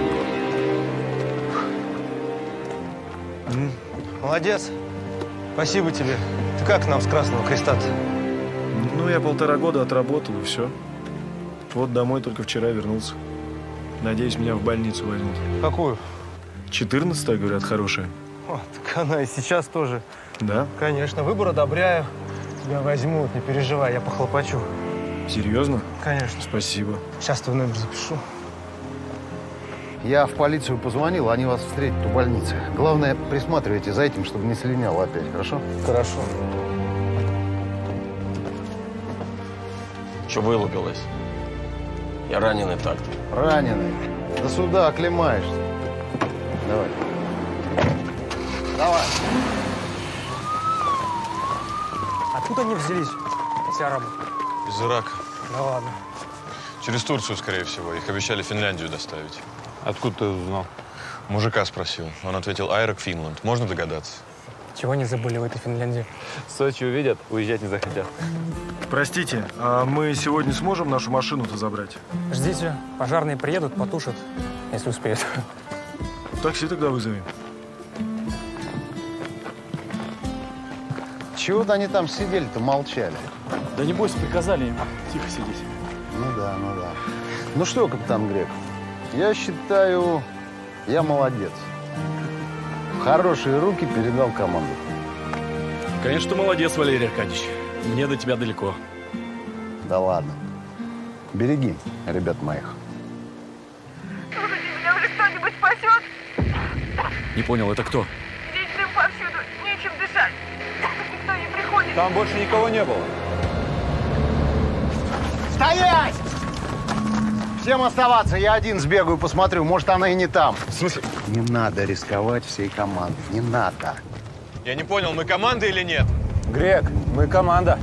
Mm. Молодец. Спасибо тебе. Ты как нам с Красного Креста-то? Ну, я полтора года отработал, и все. Вот домой только вчера вернулся. Надеюсь, меня в больницу возьмут. Какую? четырнадцатая, говорят, хорошая. О, так она и сейчас тоже. Да? Конечно, выбор одобряю. Тебя возьмут, не переживай, я похлопочу. Серьезно? Конечно. Спасибо. Сейчас твой номер запишу. Я в полицию позвонил, они вас встретят у больницы. Главное, присматривайте за этим, чтобы не слинял опять, хорошо? Хорошо. Че вылупилась? Я раненый так-то. Раненый. До суда оклемаешься. Давай. Давай. Откуда они взялись, эти арабы? Из Ирака. Да ладно. Через Турцию, скорее всего. Их обещали в Финляндию доставить. Откуда ты узнал? Мужика спросил. Он ответил, Айрак, Финланд. Можно догадаться? Чего не забыли в этой Финляндии? Сочи увидят, уезжать не захотят. Простите, а мы сегодня сможем нашу машину-то забрать? Ждите, пожарные приедут, потушат, если успеют. Такси тогда вызовем. Чего-то они там сидели-то, молчали. Да не бойся, приказали им тихо сидеть. Ну да, ну да. Ну что, капитан Грек, я считаю, я молодец. В хорошие руки передал команду. Конечно, молодец, Валерий Аркадьевич. Мне до тебя далеко. Да ладно. Береги, ребят моих. Слушайте, меня уже кто-нибудь спасет? Не понял, это кто? Здесь дым повсюду, нечем дышать. Никто не приходит. Там больше никого не было. Стоять! Всем оставаться, я один сбегаю, посмотрю, может, она и не там. В смысле? Не надо рисковать всей командой, не надо. Я не понял, мы команда или нет? Грек, мы команда.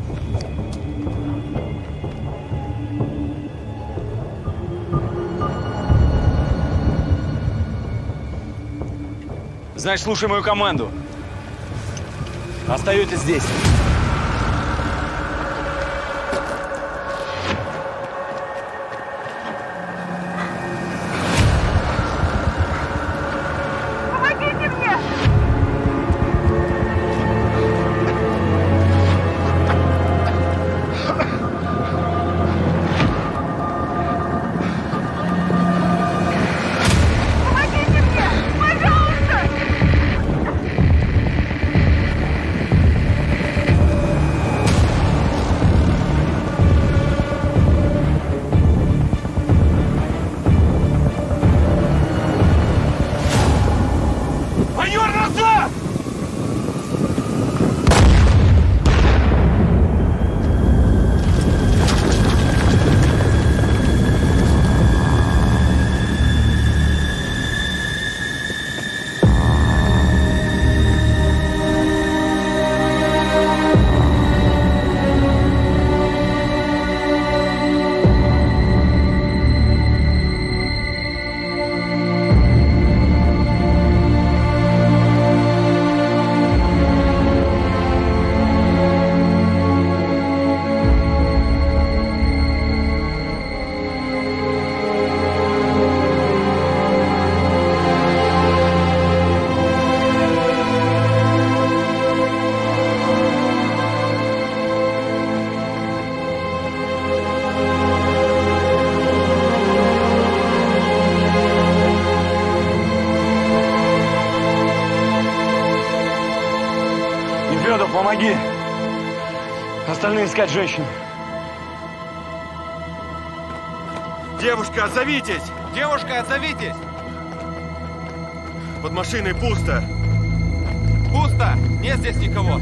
Значит, слушай мою команду. Остаетесь здесь. Помогите мне! Помогите мне! Пожалуйста! Майор, назад! Нефедов, помоги! Остальные искать женщину. Девушка, отзовитесь! Девушка, отзовитесь! Под машиной пусто. Пусто! Нет здесь никого.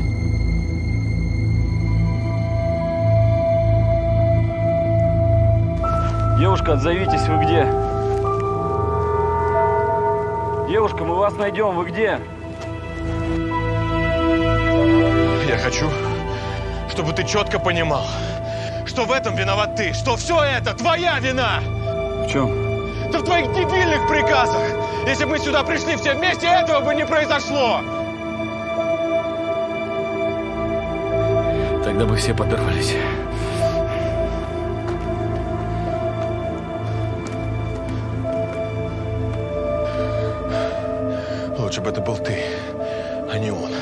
Девушка, отзовитесь, вы где? Девушка, мы вас найдем, вы где? Я хочу, чтобы ты четко понимал, что в этом виноват ты, что все это твоя вина! В чем? Да в твоих дебильных приказах! Если бы мы сюда пришли все вместе, этого бы не произошло! Тогда бы все подорвались. Лучше бы это был ты, а не он.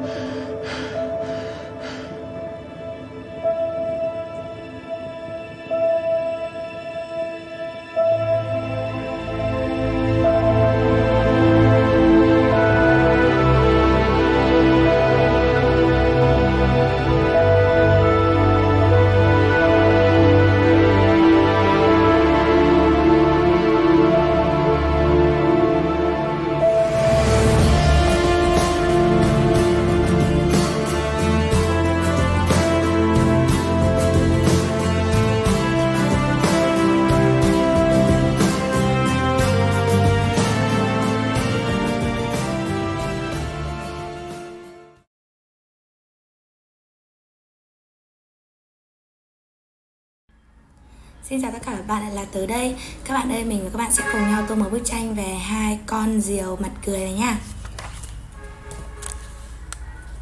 Xin chào tất cả các bạn, là tới đây. Các bạn ơi, mình và các bạn sẽ cùng nhau tô một bức tranh về hai con diều mặt cười này nha.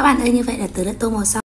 Các bạn ơi, như vậy là tớ đã tô màu xong.